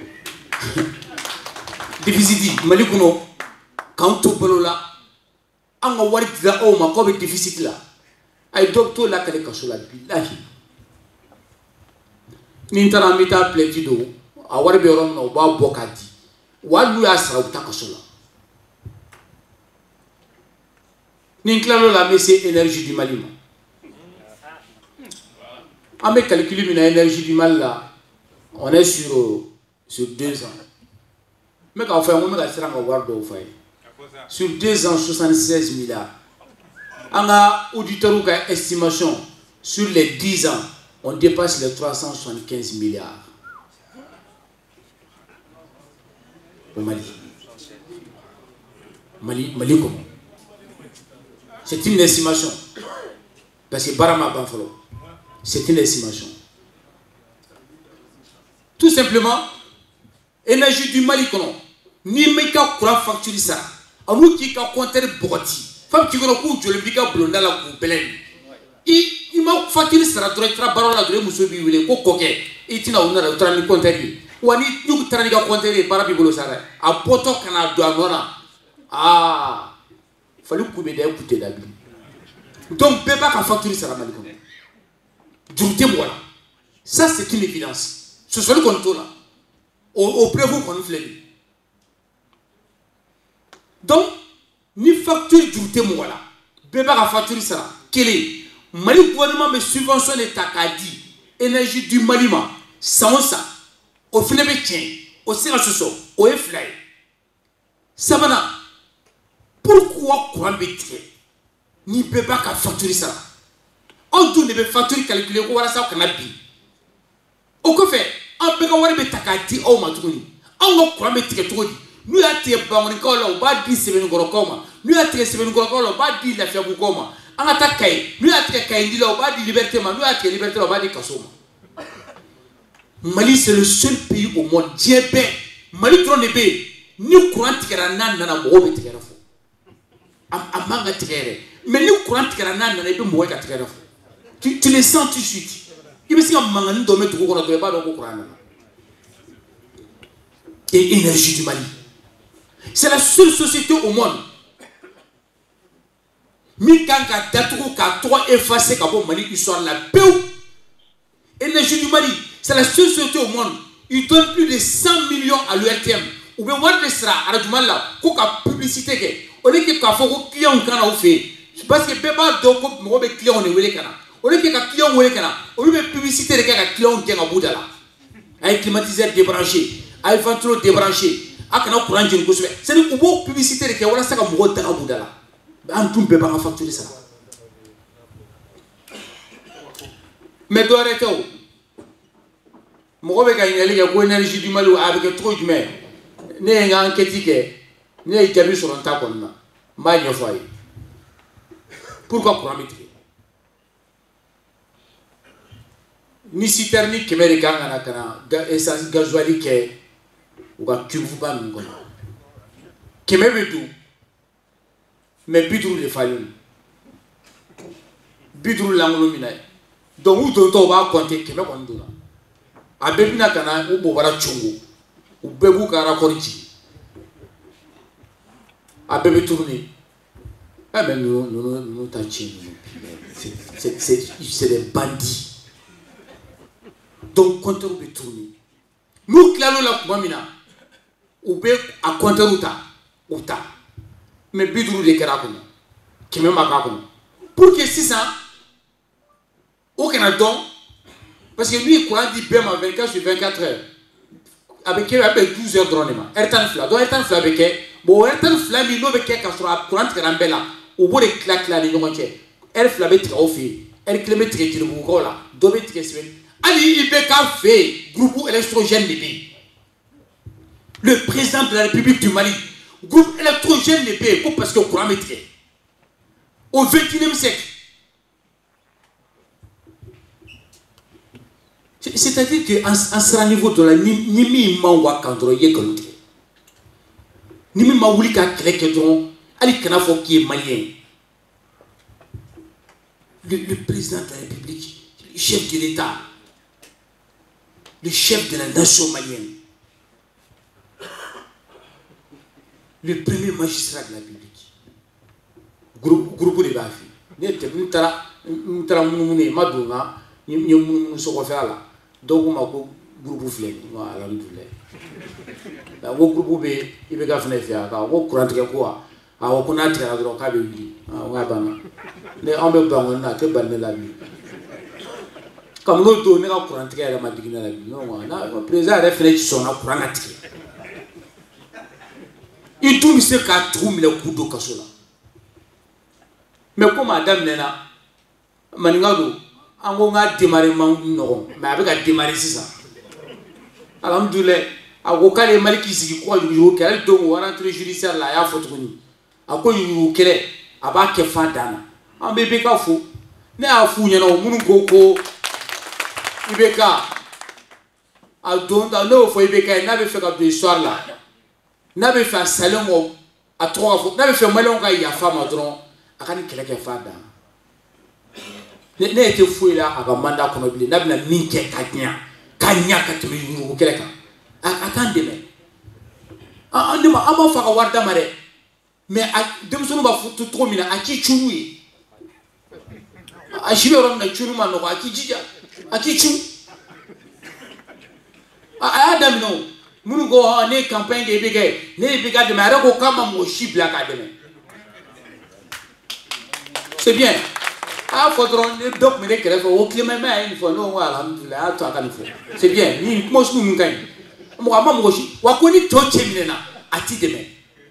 S5: Déficit mali kuno quand to bolola anga wari dira o ma ko be déficit la. Ay docteur la kale kasola billahi. Nintara mita plainte do a wari be ron no ba bokati walu ya sara uta kasola ninklalo la messe énergie du Mali on met calculer une énergie du Mali là on est sur 2 ans mais quand enfin on me sera nga war do fay sur 2 ans 76 milliards anga auditeur ou ka estimation sur les 10 ans on dépasse les 375 milliards au Mali. Mali comment? C'est une estimation. Parce que Barama Banfalo, c'est une estimation. Tout simplement, énergie du Mali comment? Ni meka courant facture ça. En nous qui ka compter bogoti. Femme qui connaît coup le bika blonda la coup belen. Il m'a facturé ça la droite barola de muso bi wele ko koke itina una la trani compter wani ñu trani ga compter barabi bolo sara a poto kana do anona fallu ku be da écouter la Bible donc beba ka facturer ça la Mali comme jurté voilà ça c'est une évidence ce soit le contrôle là au prévu qu'on fait donc ni facture jurté voilà beba ka facturer ça quel est Mali gouvernement me subventionne takadi énergie du Mali ma sans ça au final be tien au sera soso au fly sabana pourquoi courant be tien ni peut pas ka facturer ça on tout ne be facturer calculer ko wala ça kana bi o ko fait on be ka wari be takadi o ma tuguni an ko kuran bɛ tigɛ cogo di n'u y'a tigɛ bangunikaw la u b'a di sɛbɛnnikɔrɔkaw ma n'u y'a tigɛ sɛbɛnnikɔrɔkaw la u b'a di lafiyabugukaw ma an ka taa Kayi n'u y'a tigɛ Kayindi la u b'a di Liberté ma n'u y'a tigɛ Liberté la u b'a di kaso ma. Mali c'est le seul pays au monde diɲɛ bɛɛ Mali dɔrɔn de bɛ yen ni kuran tigɛra n'a nana mɔgɔw bɛ tigɛra fo a man ka tigɛ yɛrɛ mais ni kuran tigɛra n'a nana i bɛ mɔgɔ ka tigɛra fo tu le sens tout de suite i bɛ se ka mankanni dɔ mɛn dugu kɔnɔ dɔrɔn i b'a dɔn ko kuran nana. Et énergie du Mali c'est la seule société au monde mi kan ka datugu ka tɔgɔ effacer ka bɔ Mali histoire la pewu. Énergie du Mali c'est la seule société au monde il donne plus de 100 millions à l'URTM ou bien wari de sara radio Mali la ko ka publicité kɛ au lieu que k'a fɔ ko client kana u fɛ yen parce que bɛɛ b'a dɔn ko mɔgɔ bɛ client de wele ka na au lieu que ka client wele ka na olu bɛ publicité de kɛ ka client gɛn ka b'u da la a ye climatiseur débranché a ye ventilo débranché a kana courant jeni kosɛbɛ c'est à dire u b'o publicité de kɛ walasa ka mɔgɔw daga b'u da la an dun bɛɛ b'an ka facture sara mais dɔ wɛrɛ tɛ o mɔgɔ bɛ ka ɲininkali kɛ ko énergie du Mali a bɛ kɛ cogo jumɛn ne ye n ka enquête kɛ ne ye jaabi sɔrɔ n ta kɔni na n b'a ɲɛfɔ a ye pourquoi courant bɛ tigɛ ni citerne 100 de kan ka na essence gasoil kɛ u ka cuve ba ninnu kɔnɔ 100 bɛ dun mais 50 de falen don 50 lankolon min na ye donc u dontɔ u b'a compter 100 kɔni donna a bɛɛ bɛna ka na u bɔbara congo u bɛɛ b'u ka rapport jigin a bɛɛ bɛ tourner mais ninnu ta ci ninnu c'est des bandits donc compteur bɛ tourner n'u tilal'o la tuma min na u bɛ a compteur ta u ta mais 50 de kɛra a kɔnɔ 100 ma k'a kɔnɔ pour que sisan o kana dɔn parce que lui courant di bɛɛ ma 24 sur 24 heures a bɛ kɛ a bɛ 12 heures dɔrɔn de ma heure 12 donc heure 12 bɛ kɛ bon heure 12 min n'o bɛ kɛ ka sɔrɔ a courant tigɛra bɛɛ la u b'o de tila ni ɲɔgɔn cɛ heure 2 bɛ tigɛ aw fɛ yen heure 1 bɛ tigɛ Jelibugukaw la dɔ bɛ tigɛ sɛbɛn hali IBK fɛ yen groupe électrogène de bɛ yen le président de la République du Mali groupe électrogène de bɛ yen ko parce que courant bɛ tigɛ au 21e siècle. C'est-à-dire qu'en ce niveau de la ni mi ma wa kan dɔrɔn i ye nkalon tigɛ ni min ma wuli ka kɛlɛ kɛ dɔrɔn hali kana fɔ k'i ye malien le président de la République le chef de l'État le chef de la nation malienne le premier magistrat de la République groupe de b'a fɛ ne tɛ n taara munumunu ye n ma don n ka n ye munumunu so kɔfɛ a la dɔw ko ma ko groupe filɛ nin ye alhamdulilayi ko groupe bɛ IBK fana fɛ yan ko courant tigɛ ko wa awɔ ko n'a tigɛra dɔrɔn k'a bɛ wuli k'a banna ne anw bɛ Bango na a tɛ bali ne la bi kabini o don ne ka courant tigɛ yɛrɛ ma digi ne la bi non président yɛrɛ fana sɔnna courant ka tigɛ i dun bɛ se k'a tugu minɛ k'u don kaso la mais komi a daminɛna maninka don an ko n ka démarrer man nɔgɔn mais a bɛ ka démarrer sisan alhamdulilayi a ko k'ale ye Mali k'i sigi ko ka yugu-yugu kɛ hali don o rentrée judiciaire la a y'a fɔ tuguni a ko yugu-yugu kɛlɛ a b'a kɛ fa dan na an bɛ IBK fo ne y'a f'u ɲɛna o minnu ko IBK a don ne y'o fɔ IBK ye n'a bɛ fɛ ka don histoire la n'a bɛ fɛ a salen kɔ a tɔgɔ ka fɔ n'a bɛ fɛ maliyɛnw ka yafa ma dɔrɔn a ka nin kɛlɛ kɛ fa dan ne yɛrɛ tɛ foyi la a ka mandat kɔnɔ bilen n'a bɛna min kɛ ka ɲa ka tɛmɛ yugu-yugu kɛlɛ kan a k'an dɛmɛ an b'a fɔ a ka wari d'a ma dɛ mais denmisɛnninw b'a fɔ cogo min na a k'i cun n'u ye a si bɛ yɔrɔ min na cunni ma nɔgɔ a k'i jija a k'i cun a y'a daminɛ o minnu ko ne ye campagne kɛ IBK ne ye IBK dɛmɛ a yɛrɛ ko k'a ma mɔgɔ si bila k'a dɛmɛ c'est bien a y'a fɔ dɔrɔn ne dɔ tun bɛ ne kɛrɛfɛ o tilemɛmɛ a ye nin fɔ ne ko alhamdulilayi a y'a to a ka nin fɔ c'est bien ni kuma sugu ninnu ka ɲi mɔgɔ a ma mɔgɔ si wa ko ni tɔ cɛ minɛna a t'i dɛmɛ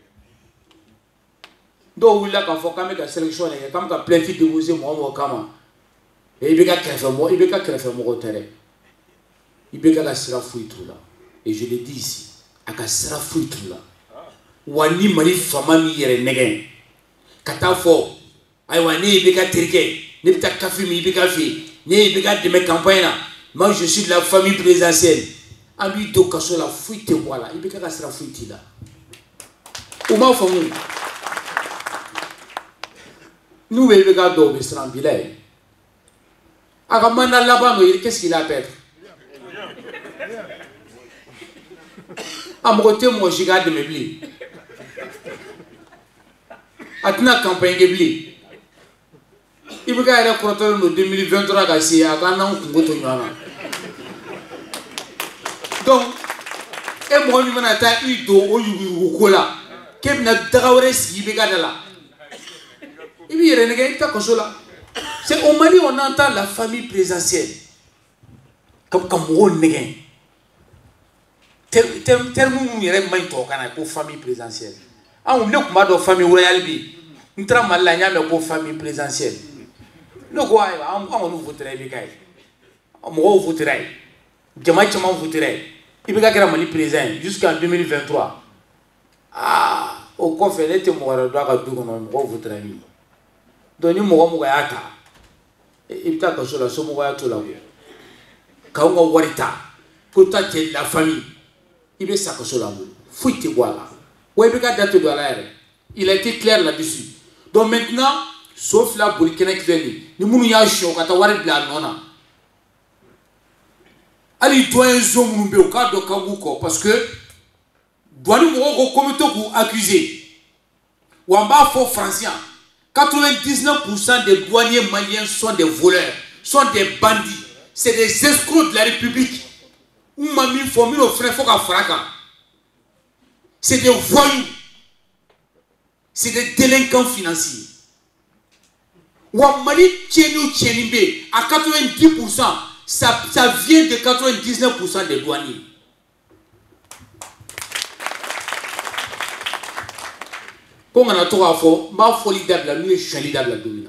S5: dɔw wulila k'a fɔ k'an bɛ ka sélection de kɛ k'an bɛ ka plainte déposer mɔgɔ mɔgɔ kama IBK kɛrɛfɛ mɔgɔ tɛ dɛ IBK ka sira foyi t'u la et je le dis ici aka sira fuitu la wani mari fama mi yere negen kata fo ay wani bi ka trike ne bita kafi mi bi ka fi ne bi ka de me campagne là moi je suis de la famille présidentielle ami do kaso la fuite voilà il bi ka sira fuiti la o ma famu nous be ka do be sira bilay aka manda là-bas no qu'est-ce qu'il a perdre à mon côté moi je garde mes blis atina campagne de blis il veut qu'elle ait compté en 2023 kasi à quand on compte donc et moi je m'en attends ido au yugola qu'elle n'a d'abord si il veut garder là il veut y renégocier ta consola c'est au Mali on entend la famille présidentielle comme on négaye terme nous yɛrɛ man to kana ko famille présidentielle on ne kuma do famille royale bi ntra malla nya me ko famille présidentielle no ko ay on nous voterait bi kay mo voterait jama chama voterait il ka kɛra Mali président jusqu'en 2023 au kɔfɛ ne tɛ mɔgɔ wɛrɛ dɔn a ka du kɔnɔ mɔgɔw voterait bi donc ni mɔgɔ y'a ta i bɛ taa kaso la somɔgɔ y'a to la k'anw ka wari ta ko ta cɛ la famille il veut ça que cela faut te voir là ouais date de la il a été clair là-dessus donc maintenant sauf la Burkina qui vient ni munu ya show kata wari bla nona ali doyen zo munu be o ka do kabuko parce que douane mo ko comité pour accuser wamba faux français 99% des douaniers maliens sont des voleurs sont des bandits c'est des escrocs de la République. C'est des voyous, c'est des délinquants financiers. Mali à 90%, ça vient de 99% des douaniers. Comme on a tout à faire, ma folie d'abla, lui, je suis d'abla dominant.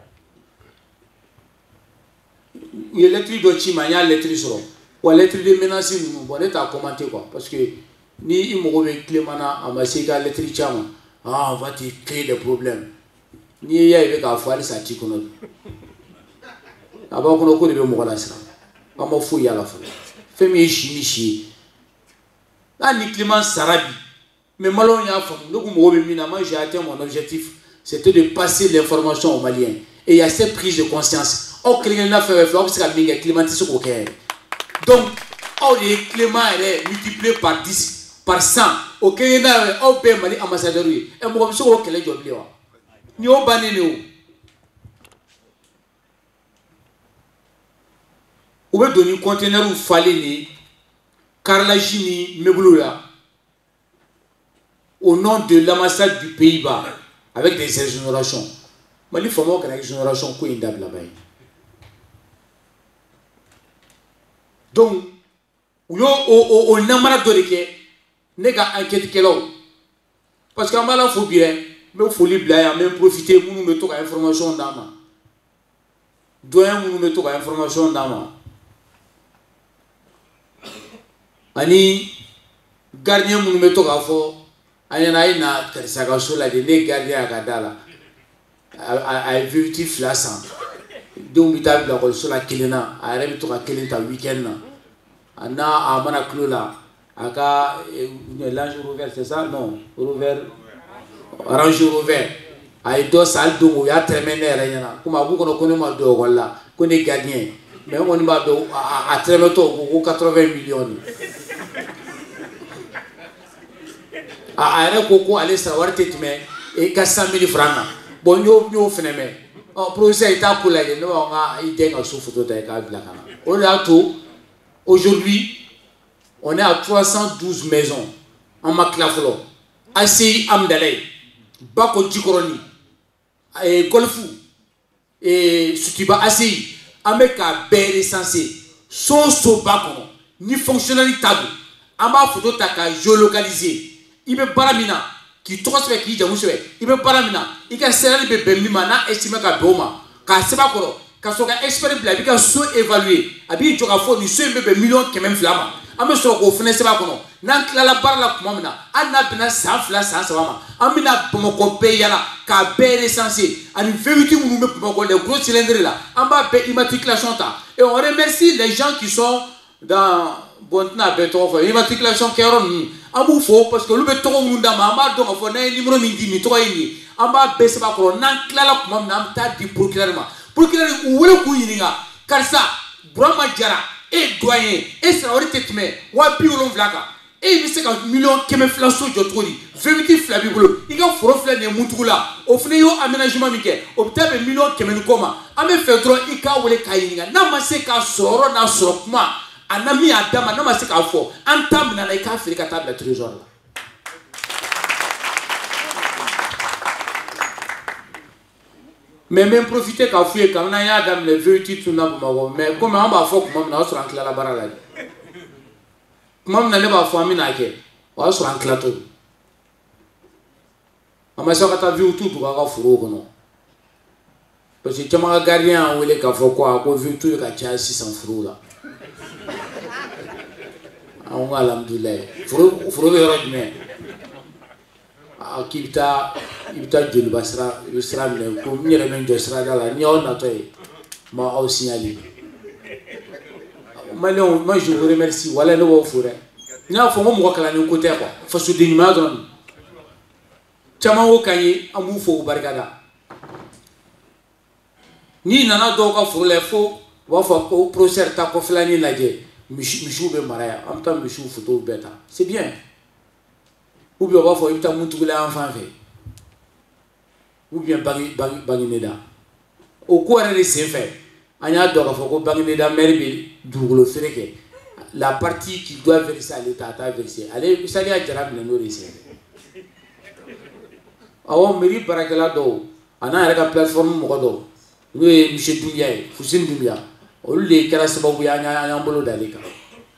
S5: Il y a l'électrique de Chima, il y a l'électrique sur ou lettre de menace nous bon est à commenter quoi parce que ni il me revient Clémana à ma séga lettre chama on va te créer des problèmes ni ya avec à faire ça ti kono aba kono ko de mo la sira amo fou ya la fou femi chimichi là ni Clément Sarabi mais malon ya fam donc mo revient mina moi j'ai atteint mon objectif c'était de passer l'information aux Maliens et il y a cette prise de conscience au Clément n'a fait parce que Clément c'est au cœur. Donc, les Clément est multiplié par 10, par 100. Au Kenya, on peut Mali ambassadeur. Et moi, je suis au Kenya. Ni au Banene. Où est donné un conteneur où fallait ni Karlajini Mebouloula au nom de l'ambassade du Pays-Bas avec des exonérations. Mali faut voir qu'il y a des exonérations qui sont là-bas. Donc, on n'a pas de que n'est qu'à enquête que l'eau. Parce qu'en bas, il faut bien, mais il faut libre, même profiter, nous mettons l'information dans ma. Doyen, nous mettons l'information dans ma. Ani, gardien, nous mettons à fond. Ani, na, ça sur la délai, gardien à Gadala. A vu petit flassan. Donc, il a vu sur la Kilena, a rêvé à Kilena week-end. Anna a Manaclula, Aka, l'ange rouvert, c'est ça? Non, rouvert, orange rouvert. A deux salles d'eau, il y a très bien, comme à vous qu'on connaît mal de voilà, qu'on est gagné. Mais on va à très bientôt, 80 millions. A un coco, allez savoir, et 400 000 francs. Bon, nous, phénomène. Oh, procès est à couler, nous, on a idée à souffle de la Blacana. On a tout. Aujourd'hui, on est à 312 maisons en Maklaflo, ACI Amdalay, Bako Djikoroni, Golfou, et Sutiba ACI, Ameka Béré Sensé, son Sobako, ni fonctionnalité tabou, Ama Photo Taka géolocalisé, il veut Baramina, qui transmet qui Jamousé, il veut Baramina, il a serré le bébé Mimana, estimé qu'à Boma, qu'à Sebakoro. Quand on a expérimenté, il a évalué, il a dit qu'il faut nous sommes millions qui même flammes. À me sur au fenêtre, c'est pas comment. n'an tilala baara la tuma min na hali n'a bɛnna san 2 san 3 ma an bɛna Bamakɔ bɛɛ yala k'a bɛɛ recenser ani V8 minnu bɛ Bamakɔ les gros cylindres là an b'a bɛɛ immatriculation ta et on remercie les gens qui sont dans bon tɛna bɛɛ tɔgɔ fɔ immatriculation kɛyɔrɔ ninnu an b'u fo parce que olu bɛ tɔgɔ minnu d'a ma an b'a dɔn k'a fɔ n'an ye numéro min di nin tɔgɔ ye nin ye an b'a bɛɛ sɛbɛn a kɔrɔ n'an tilala tuma min na an bɛ taa di procureur ma procureur u wele k'u ɲininka karisa Burama Jara e doyen e sara wari tɛ tɛmɛ 70,000 kan e bɛ se ka $1,200,000 so jɔ cogo di V8 2 b'i bolo i ka foro filɛ nin ye Muntugu la o fana y'o aménagement min kɛ o bɛ taa bɛn $1,100,000 kɔ ma an bɛ fɛ dɔrɔn i k'a wele k'a ɲininka n'a ma se k'a sɔrɔ yɔrɔ n'a sɔrɔ kuma a na min y'a d'a ma n'a ma se k'a fɔ an ta minɛ na i k'a feere ka taa bila trésor la. Mais même profiter k'a f'u ye quand n'an y'a daminɛ V8 tun na Bamakɔ mais comme an b'a fɔ tuma min na o y'a sɔrɔ an tilala baara la tuma min na ne b'a fɔ an bɛna kɛ o y'a sɔrɔ an tilatɔ an ma se ka taa V8 tugu a ka forow kɔnɔ parce que caman ka gardien y'an wele k'a fɔ ko V8 bɛ ka caya sisan forow la an ko alhamdulilayi foro bɛ yɔrɔ jumɛn k'i bɛ taa joliba sira i bɛ sira minɛ ko n yɛrɛ bɛ n jɔ sirada la ni y'aw natɔ ye n b'aw signaler Malien moi je vous remercie wala ne b'aw fo dɛ n y'a fɔ n ko mɔgɔ kalannen ko tɛ quoi fasoden ɲumanya dɔrɔn caman ko k'an ye an b'u fo u barikada n'i nana dɔw ka foro la fo u b'a fɔ ko professeur ta kɔfɛlanin lajɛ misiw bɛ mara yan an bɛ taa misiw photos bɛɛ ta c'est bien. Ou bien on va faire une Muntugu la en fan fait ou bien Bangineda au cours de ces faits on a donc faut que Bangineda maire bi dugukolo feere kɛ la partie qui doit verser à l'État a versé allez ça y a Jara minɛ n'o de sen awɔ mairie baarakɛla dɔw a n'a yɛrɛ ka plateforme mɔgɔ dɔw n'o ye monsieur Doumbia ye Fuseni Doumbia olu de kɛra sababu ye an y'an bolo d'ale kan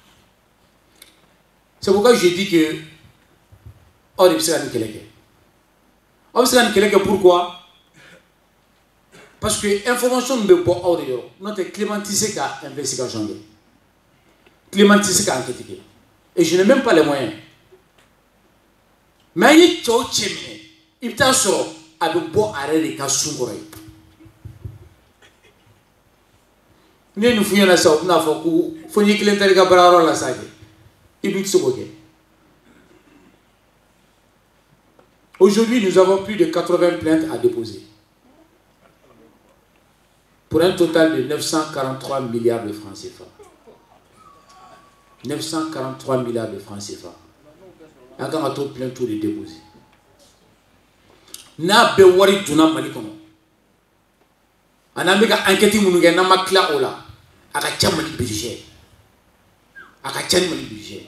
S5: c'est pourquoi je dis que or il se pourquoi? Parce que l'information ne peut pas avoir notre clémentiser qu'à investigation. Clémentiser qu'à enquêter. Et je n'ai même pas les moyens. Mais il y a il t'a sur à de bon arrêt des cas sourds. Nous fouillons la sorte, nous avons fouillé que l'intérieur de la salle. Il dit ce que aujourd'hui, nous avons plus de 80 plaintes à déposer. Pour un total de 943 milliards de francs CFA. 943 milliards de francs CFA. On a tout plein tout de déposer. N'a pas wari duna mali kono. Ana meka enquête munuge na makla ola. Aka chamali budget. Aka chamali budget.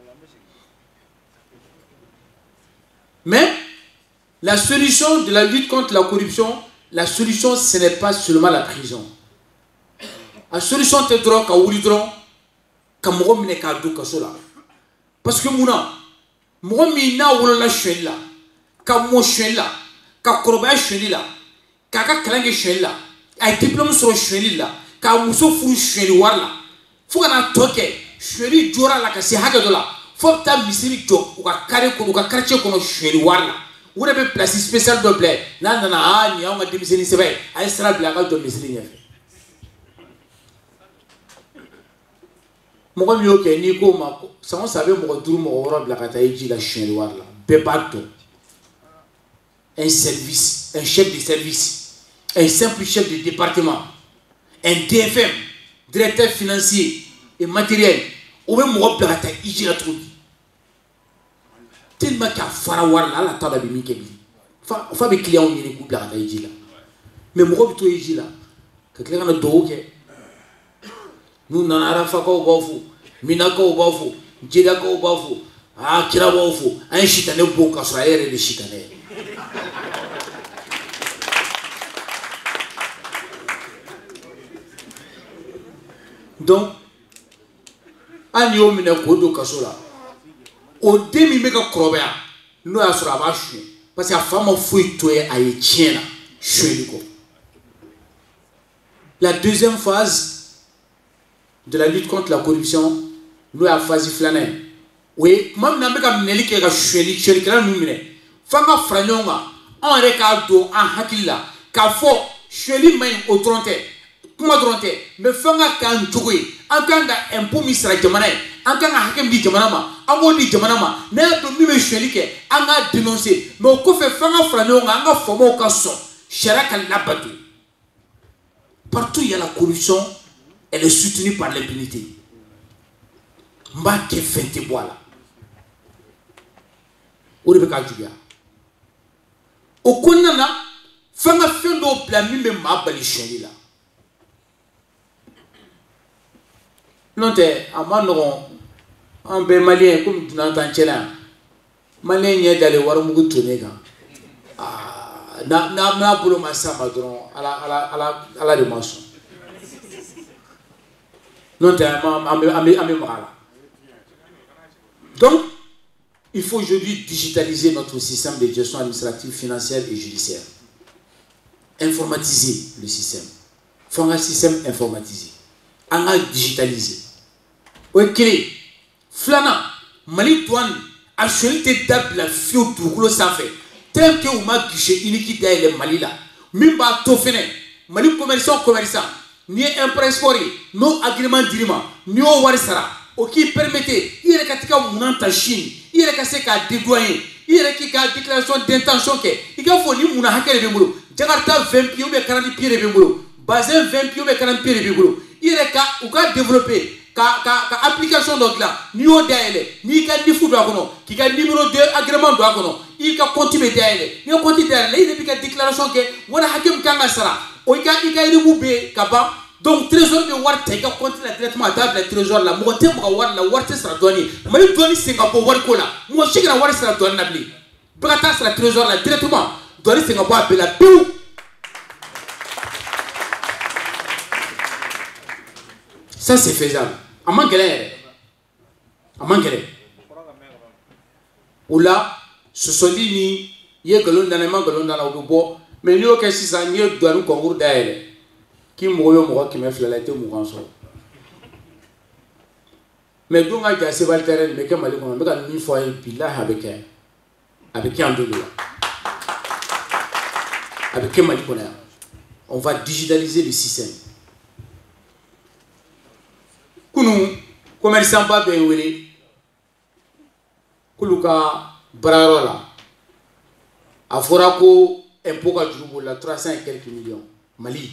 S5: Mais la solution de la lutte contre la corruption, la solution ce n'est pas seulement la prison. La solution c'est droit ka wuri droit ka mogo mine ka du kaso la. Parce que mouna mogo mina wolo la shwen la ka mo shwen la ka koroba shwen la ka ka kalange shwen la ay diplôme sur shwen la ka muso furu shwen war la fo kana toke shwen jora la ka si haga dola fo ta misiri jo u ka kare ko u ka quartier ko shwen war la vous avez place spéciale de plaît. Non, non, non, il y a un démissionné, c'est vrai. Elle sera blague de domicile. Moi, je dis que Nico, sans savoir, moi, tout le monde la bataille la chien noire là. Pépato. Un service, un chef de service, un simple chef de département, un DFM, directeur financier et matériel. Ou même moi, la bataille la trouve. Tellement qu'il y a farawar là la table de Mikebi. Enfin, les clients ont mis les coups de la taille là. Mais moi, je suis là. Que les gens ont dit nous n'en avons pas au bafou, Minako au bafou, Djedaka au bafou, ah, Kira au bafou, un chitané bon qu'à soi et des chitanés. Donc, un yom ne kodo kasola. Au demi mega krobea no ya sura ba chou parce que la femme fouille toé a yetiena choueliko. La deuxième phase de la lutte contre la corruption nous a phase flané Oui, même n'a pas mené que la chérie que la numine. Fanga Fragnonga, en recado en Hakila, car fort, chérie main au tronté. Comment tronté, mais Fanga can jouer, en kanga un peu misra jamana, en kanga hakem di jamanama, en mot di jamanama, n'a pas mis chérie que, en a dénoncé, mais au coffre Fanga Fragnonga, en a formé au casson, Chirac l'a battu. Partout il y a la corruption, elle est soutenue par l'impunité. M'a que fait voilà. O de bɛ ka juguya o kɔnɔna na f'an ka fɛn dɔw bila min bɛ maa bali siyɛnli la n'o tɛ a ma nɔgɔn an bɛɛ maliyɛn komi dunan t'an cɛla yan maliyɛn ɲɛ dalen warimugu tonnen kan n'a bolo ma s'a ma dɔrɔn ala de ma sɔn n'o tɛ an bɛ maga la donc il faut aujourd'hui digitaliser notre système de gestion administrative, financière et judiciaire. Informatiser le système. Faire un système informatisé. On a digitalisé. Ok. Flana, Mali douane, actualité date la fio tout ça fait. Tel que vous m'avez guichet unique derrière le Mali là. Mimba tofene. Mali commerçant. Ni import-export, no agrément dirima, ni au warisara. Qui permettait, il y a des Chine, il y a des dédouaner, il y a des déclarations d'intention que il y a des gens qui ont Jakarta 20 pieds ou 40 pieds de Bimboulou, Bazin 20 pieds ou 40 pieds de Bimboulou, il y a des gens qui ont développé application donc là, ni au DL, ni qui fout qui a numéro 2 agrément d'Agono, il a continué DL, il a continué DL, il y a des déclarations que voilà Hakim Kangasara, il y a des moubé Kaba. Donc, trésor de War Tega continue directement à table, le trésor là. Moi, t'es moi, la War sera donné. Mais le donné Singapour, War Kola. Moi, je sais que la War sera donné. Brata sera trésor là directement. Donné Singapour à Bella Pou. Ça, c'est faisable. À Mangalère. À Mangalère. Ou là, ce sont dit, il y a galon dans les mains, galon dans la bobo. Mais il y a que si ça n'y a pas de concours d'ailleurs. Qui mourut qui m'a fait la tête mourant son. Mais donc à dire c'est pas le terrain mais comme on a une fois et puis là avec un de nous avec un malikoner on va digitaliser le système. Kunu commerçant pas bien wele kuluka brarola afora ko impôt ka jurubo la 300 et quelques millions Mali.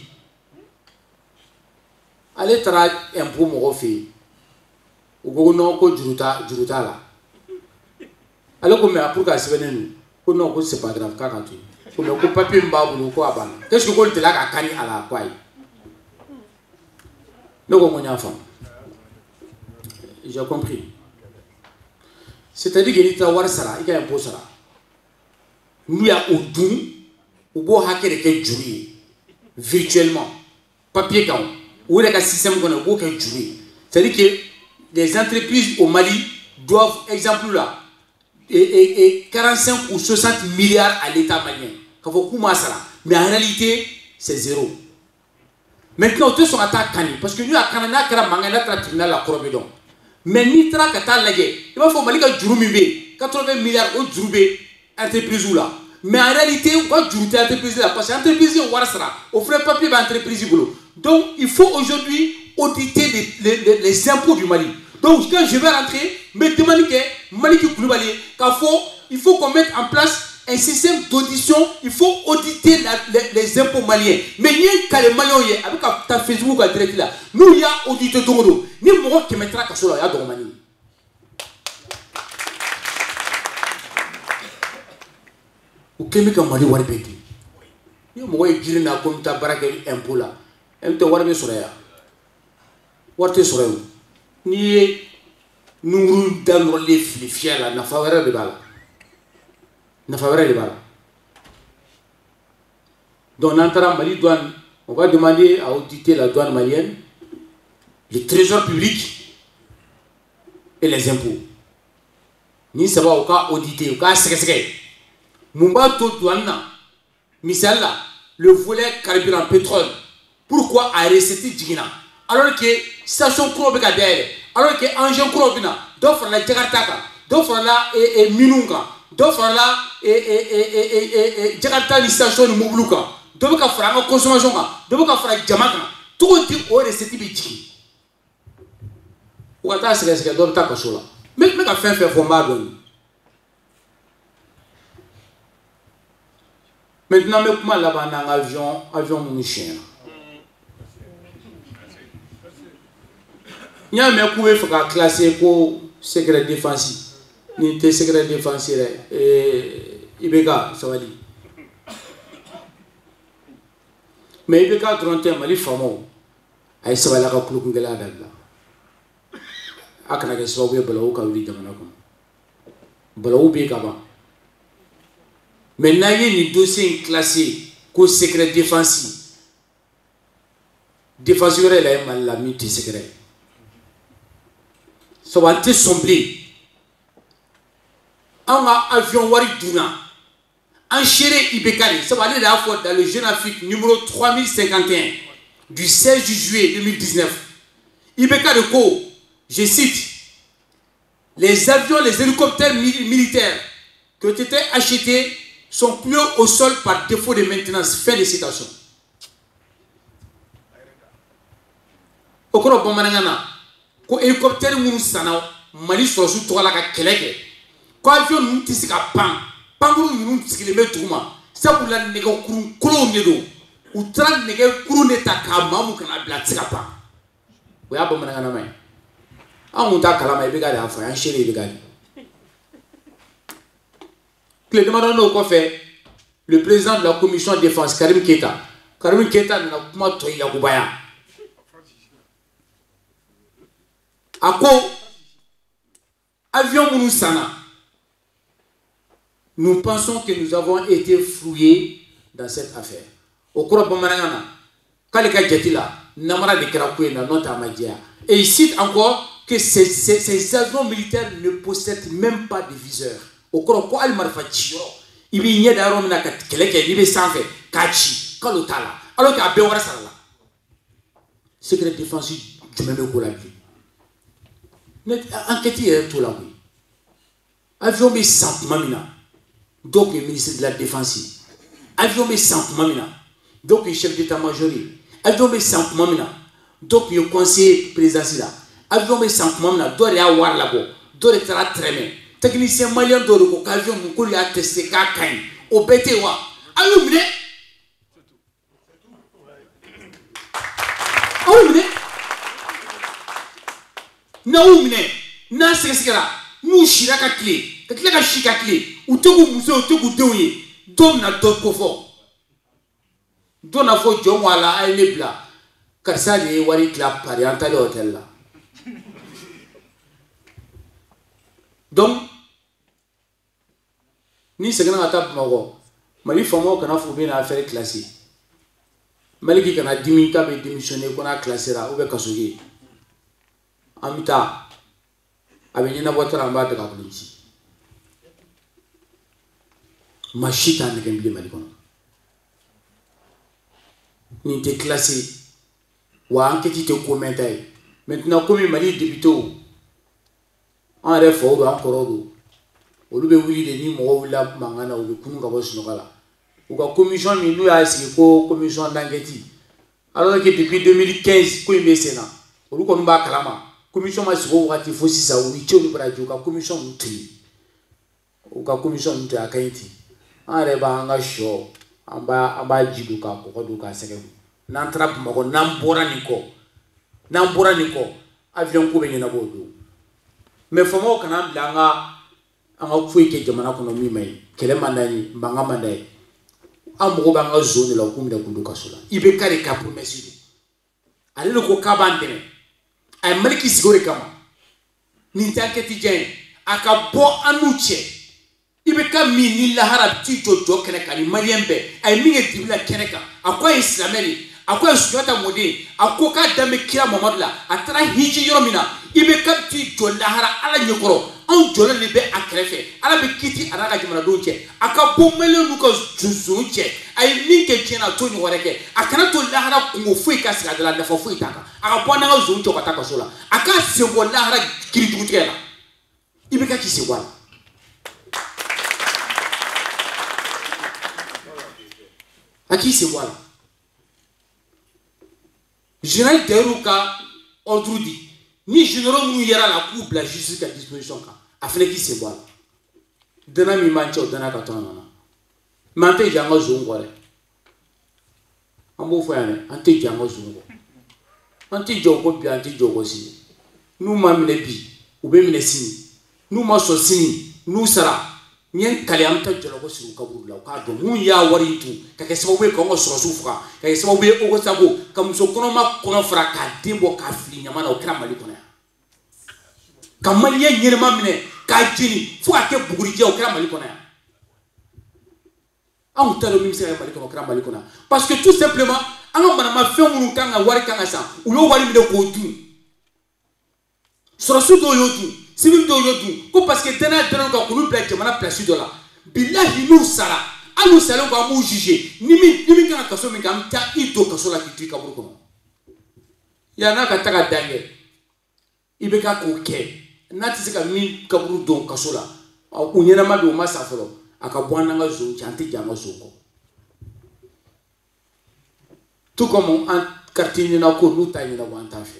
S5: Allez tra impôt mo fait ou non ko juruta la alors comme pour ka semaine nous ko non ko c'est pas grave ka tu ko ko papier mbabu ko abana qu'est-ce que ko te la ka kani ala kwai no ko ngonya fam j'ai compris c'est-à-dire que l'État war sara il y a impôt sara nous ya odun ou bo hacker ke juri virtuellement papier quand ou le système qu'on a aucun jury. C'est-à-dire que les entreprises au Mali doivent, exemple là, et 45 ou 60 milliards à l'État malien. Mais en réalité, c'est zéro. Maintenant, tous sont attaqués Kani. Parce que nous, à Canada, il y a un tribunal à Corobedon. Mais nous, il va falloir que 80 milliards au jury entreprise là. Mais en réalité, on va jury entreprise là. Parce que l'entreprise est au frais papier de l'entreprise. Donc, il faut aujourd'hui auditer les impôts du Mali. Donc, quand je vais rentrer, me demander que Mali qui il faut qu'on mette en place un système d'audition. Il faut auditer les impôts maliens. Mais il y a les Maliens, avec ta Facebook direct là, nous, il y a audité de nous. Ni moi qui mettra qu'à cela, il y a dans Mali. Ou qui met Mali ou répéter. Ni moi qui dis na comme ta baraque impôt là. Elle te warbe suraya warte surayu ni nuru dans les fiers là na faveur de bala donc n'entara Mali douane on va demander à auditer la douane malienne le trésor public et les impôts ni ça va au cas auditer au cas secret mumba to douane na misalla le volet carburant pétrole. Pourquoi arrêter Djigina alors que station Krobeka derrière, alors que engin Krobina, d'offre la Jakarta, dɔ farala minnu kan dɔ farala jakarta ni station ni mobile kan dɔ bɛ ka fara an ka consommation kan dɔ bɛ ka fara jama kan cogo di o recette bɛ jigin u ka taa sɛgɛsɛgɛ dɔ bɛ taa kaso la n bɛ ka fɛn fɛn fɔ n b'a dɔn maintenant n bɛ kuma laban n'an ka avion minnu siɲɛna n y'a mɛn k'u bɛ fɛ ka classer ko secret défense nin tɛ secret défense yɛrɛ i bɛ ka sabali mais i bɛ ka dɔrɔn tɛ Mali faamaw a ye sabali a ka kulokun gɛlɛya dabila a kana kɛ sababu ye balawu ka wuli jamana kɔnɔ balawu bɛ yen ka ban mais n'an ye nin dossier in classé ko secret défense wɛrɛ la ye Mali la min tɛ secret sabu an tɛ sɔn bilen an ka avion wari dunna an seere IBK de sabu ale de y'a fɔ dans le Jeune Afrique numéro 3051 du 16 juillet 2019 IBK de ko je cite les avions les hélicoptères militaires qui ont été achetés sont plus au sol par défaut de maintenance. Fin de citation. Au cours de Bamanangana, quand hélicoptère nous sanao, Mali sur sous toi la keleke. Quand avion nous tisse ka panguru nous tisse le met touma. Ça pour la négo kurun nedo. Ou tran négo kurun eta ka mamu kana blatsika pa. Oya Bamanangana mai. On monta kalama ibega de afa, un chéri ibega. Le demandant quoi fait le président de la commission de défense Karim Keita n'a pas toyé Yagoubaya. À quoi avion Moussana, nous pensons que nous avons été fouillés dans cette affaire. Au cours de Bamanangana, Kaleka Djetila, Namara de Karakoué, et il cite encore que ces avions militaires ne possèdent même pas de viseurs. Au cours quoi Almarfachio, il y a des arômes à Keleke, il y a des sanfé, Kachi, Kalotala, alors qu'il y a Béwara Sala. Secret défensif du même coup la vie. Enquête est tout là, oui. Avion mais sans mamina, donc le ministre de la Défense. Avion mais sans mamina, donc le chef d'état-major. Avion mais sans mamina, donc le conseiller présidentiel. Avion mais sans mamina, doit y avoir là-bas, doit être très bien. Technicien malien de l'occasion, nous avons testé Kakaï, au BTWA. Alumné. Alumné. Naoumné. Nasekera. Mouchira Kakli. Kakla Chikakli. Ou Togo Mousse, ou Togo Douye. Dom na Tokofo. Dona fo Jomwala, Aïnebla. Karsadi, Wari Clap, Parianta, l'hôtel là. Donc, ni c'est grand attaque Mago. Mali Famo qu'on a foutu dans l'affaire classée. Mali qui a 10 minutes à démissionner, qu'on a classé là, ou bien Kassougi. En mita, avec une voiture en bas de la police. Machita n'est qu'un blé Malikon. Ni t'es classé. Ou en que tu te commentaires. Maintenant, comme il m'a dit débuté. En rêve, on va encore au lieu de vous dire ni moi la mangana ou le kunu ka boss nokala ou ka commission mi nous a essayé ko commission d'enquête alors que depuis 2015 ko imé sénat ou ko mba kalama commission ma siko wakati fosi sa ou icho ni brajo ka commission mutri ou ka commission mutri akaiti en rêve anga show amba jiduka ko duka seke nan trap mako nambora niko avion ko be na bodo mais famo kana blanga anga fuike jamana kono mi mai kele mandani mbanga mandai amugo banga zone la kumida kunduka sola ibe kare ka promesse ale ko kabandene ay maliki sigore kama ni tanketi jen aka bo anuche ibe ka mi ni la harab ti jojo kene kali mariembe ay mi nge dibla kene ka akwa islameli akwa sujata modi akoka dame kira mamadla atara hiji yoromina ibe ka ti jolla hara ala nyokoro on jole libe akrefe ala be kiti araga jumana donche aka bomele nuka zuzunche ay minke chena to ni wareke akana to lahara kungo fui kasi adala nafa fui taka aka bwana nga zunche kwa taka sola aka sebo lahara kiri tukutela Il veut qui se voit. À qui se voit là? Général Derouka, ordre dit, ni général Mouyera la coupe la justice à disposition. A fait qui se voit là. Dana mi manche ou dana katana. Mante jango zungo le. Ambo fayane, ante jango zungo. Ante jogo bi ante jogo si. Nous mamine bi, ou be mine sini. Nous ma so sini, nous sara. Nyen kale amta jologo si ukaburu la ka do mun ya wari tu ka ke sababu ko ngo so sufa ka ke sababu o ko sabo kam so kono ma kono fra ka dembo ka fli nyama na o kra mali kono kamali ye nyere mamine ka jini fo ake buguri je o kra mali kono an talo mi sera mali kono kra mali kono parce que tout simplement an mana ma fe mun kan ga wari kan sa u yo wari mi de ko tu so so do yo tu civil do yodu ko parce que tena ka kulu bla jamana place do la billahi nous sara anu sala ko amu juger nimi kana kaso mi kam ta ito kaso la kitu ka buruko ya na ka taka dange ibe ka ko ke na ti ka mi ka buru don kaso la o nyena ma do ma saforo aka bwana nga zo chanti jama zo ko tout comme en quartier na ko luta ni na wanta febli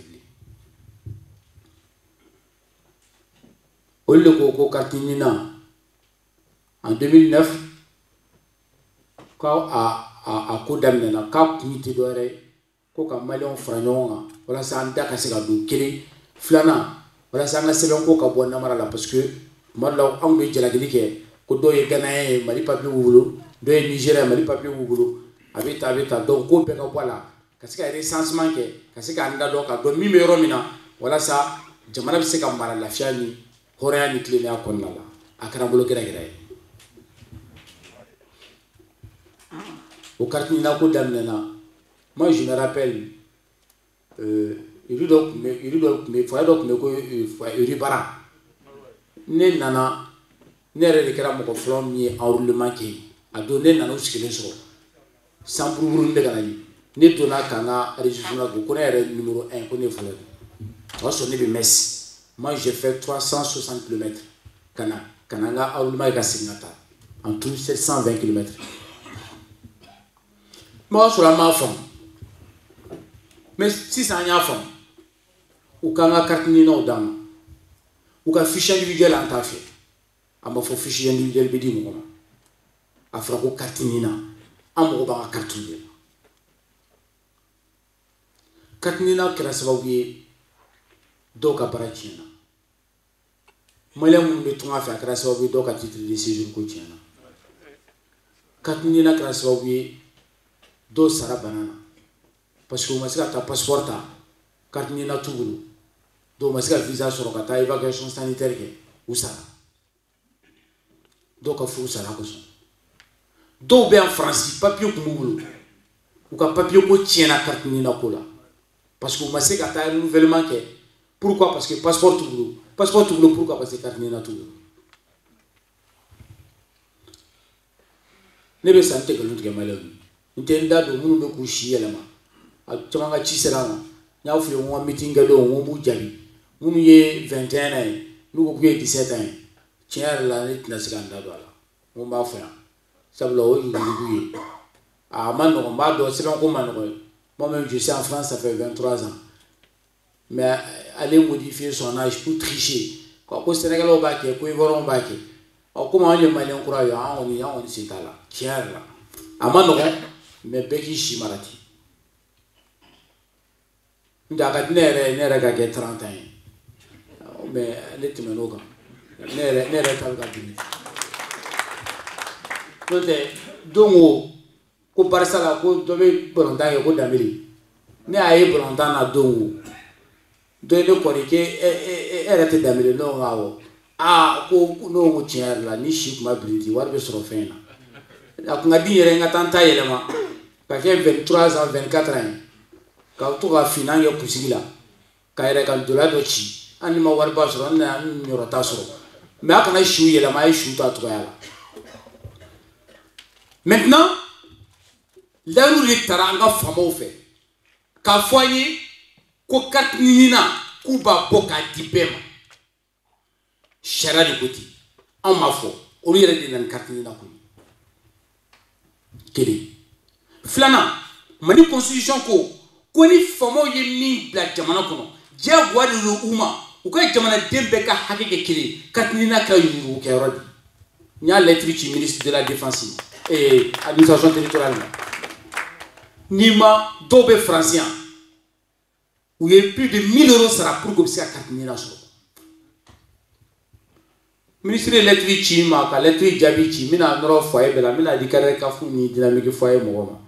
S5: au lieu de Cartinina en 2009, quand à Kodamena, quand Puniti Dore, quand Malion Fragnon, voilà ça en daka c'est du Kili, Flana, voilà ça en a selon Koka Bonamara parce que Madla Angbe Jalagike, Kodo et Ganae, Mali Papi Oulu, de Nigeria, Mali Papi Oulu, Avita, donc Kopeka voilà, Kasika recensement, Kasika Andado, Kadomi Romina, voilà ça, Jamana Seka Mara la Fiani. Horea ni klini ya konna la akara bolo gira au quartier na ko damnena moi je me rappelle il doit me ko ribara ne nana ne re kera mo ko flom ni enroulement ki a donné nana uskile so sans pour de ganani ne dona kana registre ko ne re numéro 1 ko ne fole o so ne be messi. Moi, j'ai fait 360 km. Kananga, Aoulma et Signata. En tout, 720 km. Moi, je suis la femme. Mais si c'est un enfant, ou quand on a carte ou dame, ou quand fichier individuel en ta fait, à ma fichier individuel, je dis, à frapper carte nina, à mon repas carte nina. Carte nina, qui reste oublié, donc à Parachina. Malais mun be tunga fa kra sababu do ka titre de séjour ko tiana katni na kra sababu do sara banana parce que masika ta passeport ta katni na tugulu do masika visa soro ka ta évacuation sanitaire ke usara do ka fu sara ko so do be en France papier ko mugulu ou ka papier ko tiana katni na ko la parce que masika ta renouvellement ke pourquoi parce que passeport tugulu passeport tout le pourquoi parce que carte n'est pas tout ne be santé que l'autre gamalé intenda do munu be kushi elama a tumanga chisera nya fu yo meeting do mo bu jabi munu ye 21 ans nous ko ye 17 ans tiens la net na siganda do ala mo ba fa sablo o yi a man no ba do selon ko man ko moi même je suis en France ça fait 23 ans mais aller modifier son âge pour tricher. Quand au Sénégal au bac, quand ils vont au bac, comment on est malin croit on est c'est là. Tiens là. Amano mais beki shimarati. Ndaga nere ga 30 ans. Mais les timenoga. Nere ta ga dimi. Donc ko Barça la ko dobe bolonda ko damiri. Ne aye bolonda na dongo. Donne ko ke era te damile no ngawo ko no mo tier la ni ship ma bridi war be soro fena ak ngadi yere ngatanta yelema ka ke 23 ans 24 ans ka to ga finanya pusigila ka ere kan dola do chi ani ma war ba soro na nyoro ta soro mais aka na shu yelema ay shu ta to yala maintenant là nous les taranga famo fait ka foyer ko katnina kuba boka dipema charia de côté en ma foi au lieu de nan carte ni na ko kele flana mani constitution ko ni famo ye min bla jamana kono jagoa de uma u ka jamana dembe ka hakike kele katnina ka yuru ke rodi nya lettre du ministre de la défense et administration territoriale nima dobe français où il y a plus de 1000 euros sera pour que ça katnina so ministre de lettre chima ka lettre jabi chi mina noro foyer bela mina dikare ka fu ni dynamique foyer mo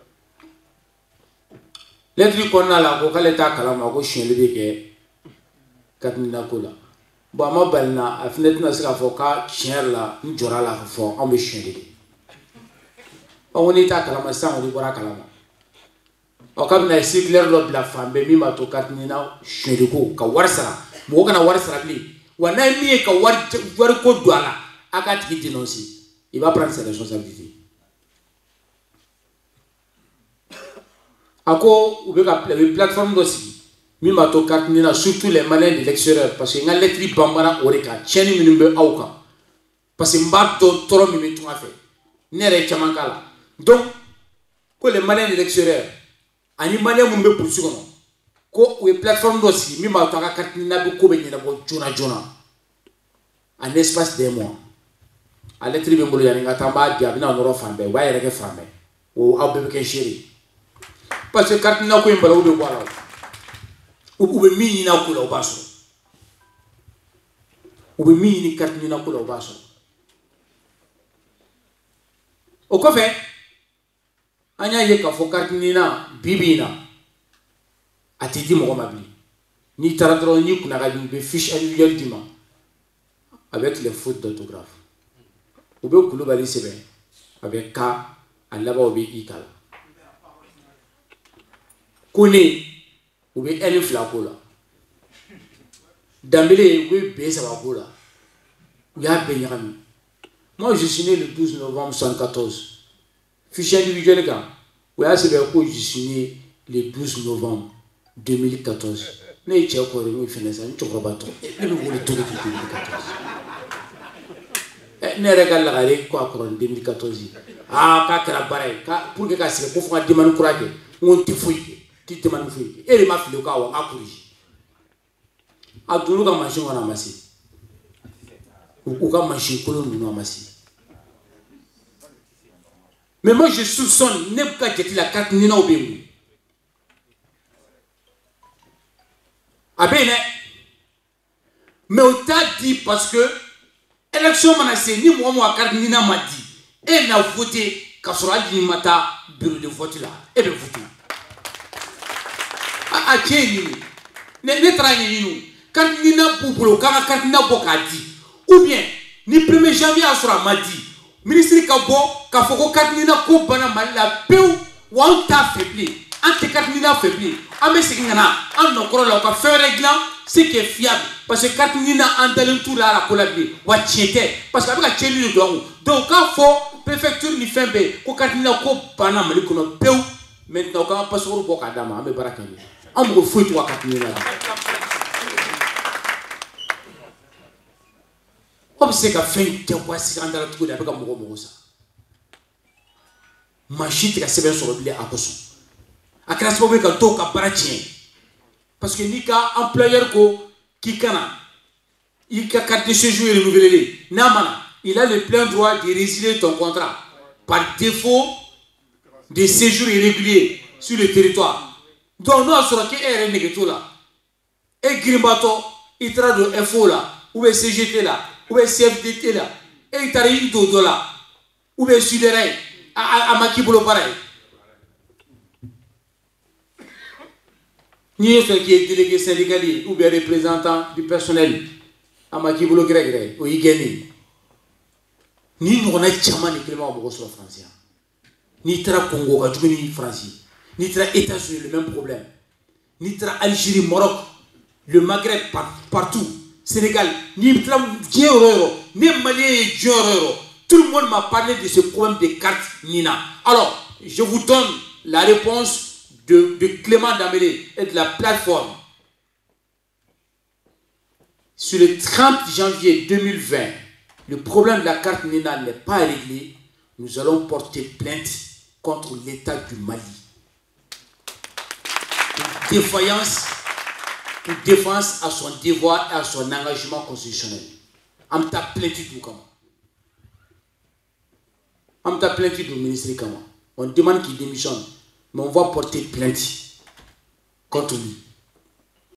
S5: lettre ko na la ko kale ta kala ma ko shenle be ke katnina ko la bon ma balna a fenêtre na sika fo ka chien la njora la fo on be shenle on ni ta kala ma sa on di bora kala ma o ka bina sigler lo bla fambe mi ma to katnina shenle ko ka warsara mo kana warsara bli wana mi ka war ko douala aka tiki dénoncer il va prendre ses responsabilités ako ou be ka plateforme dosi mi ma to katnina surtout les malins de l'extérieur parce que nga lettre bambara oreka cheni minumbe auka parce que mba to toro mi metu afa nere chamankala donc ko les malins de l'extérieur ani malin mumbe poursuivre ko ou plateforme dosi mi ma to ka katnina be ko be nyina bo jona en espace des mois à lettre be mbolo ya nga tamba dia bina noro fambe wa yere ke fambe o abbe ke chéri parce que katnina ko mbala ou be boala ou be mi na ko la baso ou be mi ni katnina ko la baso o ko fe anya ye ka fo katnina bibina atidi mo mabli ni taradro ni kuna ga be fiche individuelle dima avec les fautes d'orthographe ou be kulubali sebe avec ka alaba obi ikala kone ou be elif la kola dambele ou be saba kola ya be nyami. Moi je suis né le 12 novembre 1974 fiche individuelle ga ou ya sebe ko je suis né le 12 novembre 2014 ne che ko re mo finessa ni chokro bato e no vole tout 2014 ne regal la gare ko akron 2014 ah ka kra bare ka pour que ka se ko fa demande courage on ti fuyi ti demande fuyi e ma filo ka wa akuri adulu ka machine wana masi ou ka machine ko no masi. Mais moi je soupçonne ne pas jeter la carte ni na obengu abene mais on t'a dit parce que élection manacé ni moi carte ni na m'a dit et n'a voté kasora di mata bureau de vote là et de voter a cheni ne traîner nous carte ni na pour carte na bokadi ou bien ni 1er janvier asura m'a dit ministre Kabo ka foko carte ni na ko bana mala peu wa ta faibli ante carte ni na faibli ame sikingana an no koro la ka faire réglant ce qui est fiable parce que carte ni na andalen tout là la collabi wa tiete parce que avec cheli le donc quand faut préfecture ni fembe ko carte ni na ko bana mali ko no peu maintenant quand passeport boka dama ame barakani am ko fuitu wa carte ni na c'est que fin de quoi si on a tout avec un mot ça machine qui a sévère sur le blé à poisson à classe pour que tout a paratien parce que ni ka employeur ko qui kana il ka carte de séjour renouvelé namana il a le plein droit de résilier ton contrat par défaut de séjour irrégulier sur le territoire donc nous sur qui est négatif là et grimbato il tra de FO là ou CGT là ou CFDT là et il t'a eu do là ou Suderain à Makibolo pareil ni ce qui est délégué syndical ou bien représentant du personnel à Makibolo grec ou Igeni ni nous on a tellement de clément au sur français ni tra Congo ka jumeni français ni tra États-Unis le même problème ni tra Algérie Maroc le Maghreb partout Sénégal, ni Malien, tout le monde m'a parlé de ce problème de carte Nina. Alors, je vous donne la réponse de Clément Dambélé et de la plateforme. sur le 30 janvier 2020, le problème de la carte NINA n'est pas réglé, nous allons porter plainte contre l'État du Mali. Pour défense à son devoir et à son engagement constitutionnel. On t'a plainte du comment. On t'a plainte du ministre comment. On demande qu'il démissionne, mais on va porter plainte contre lui.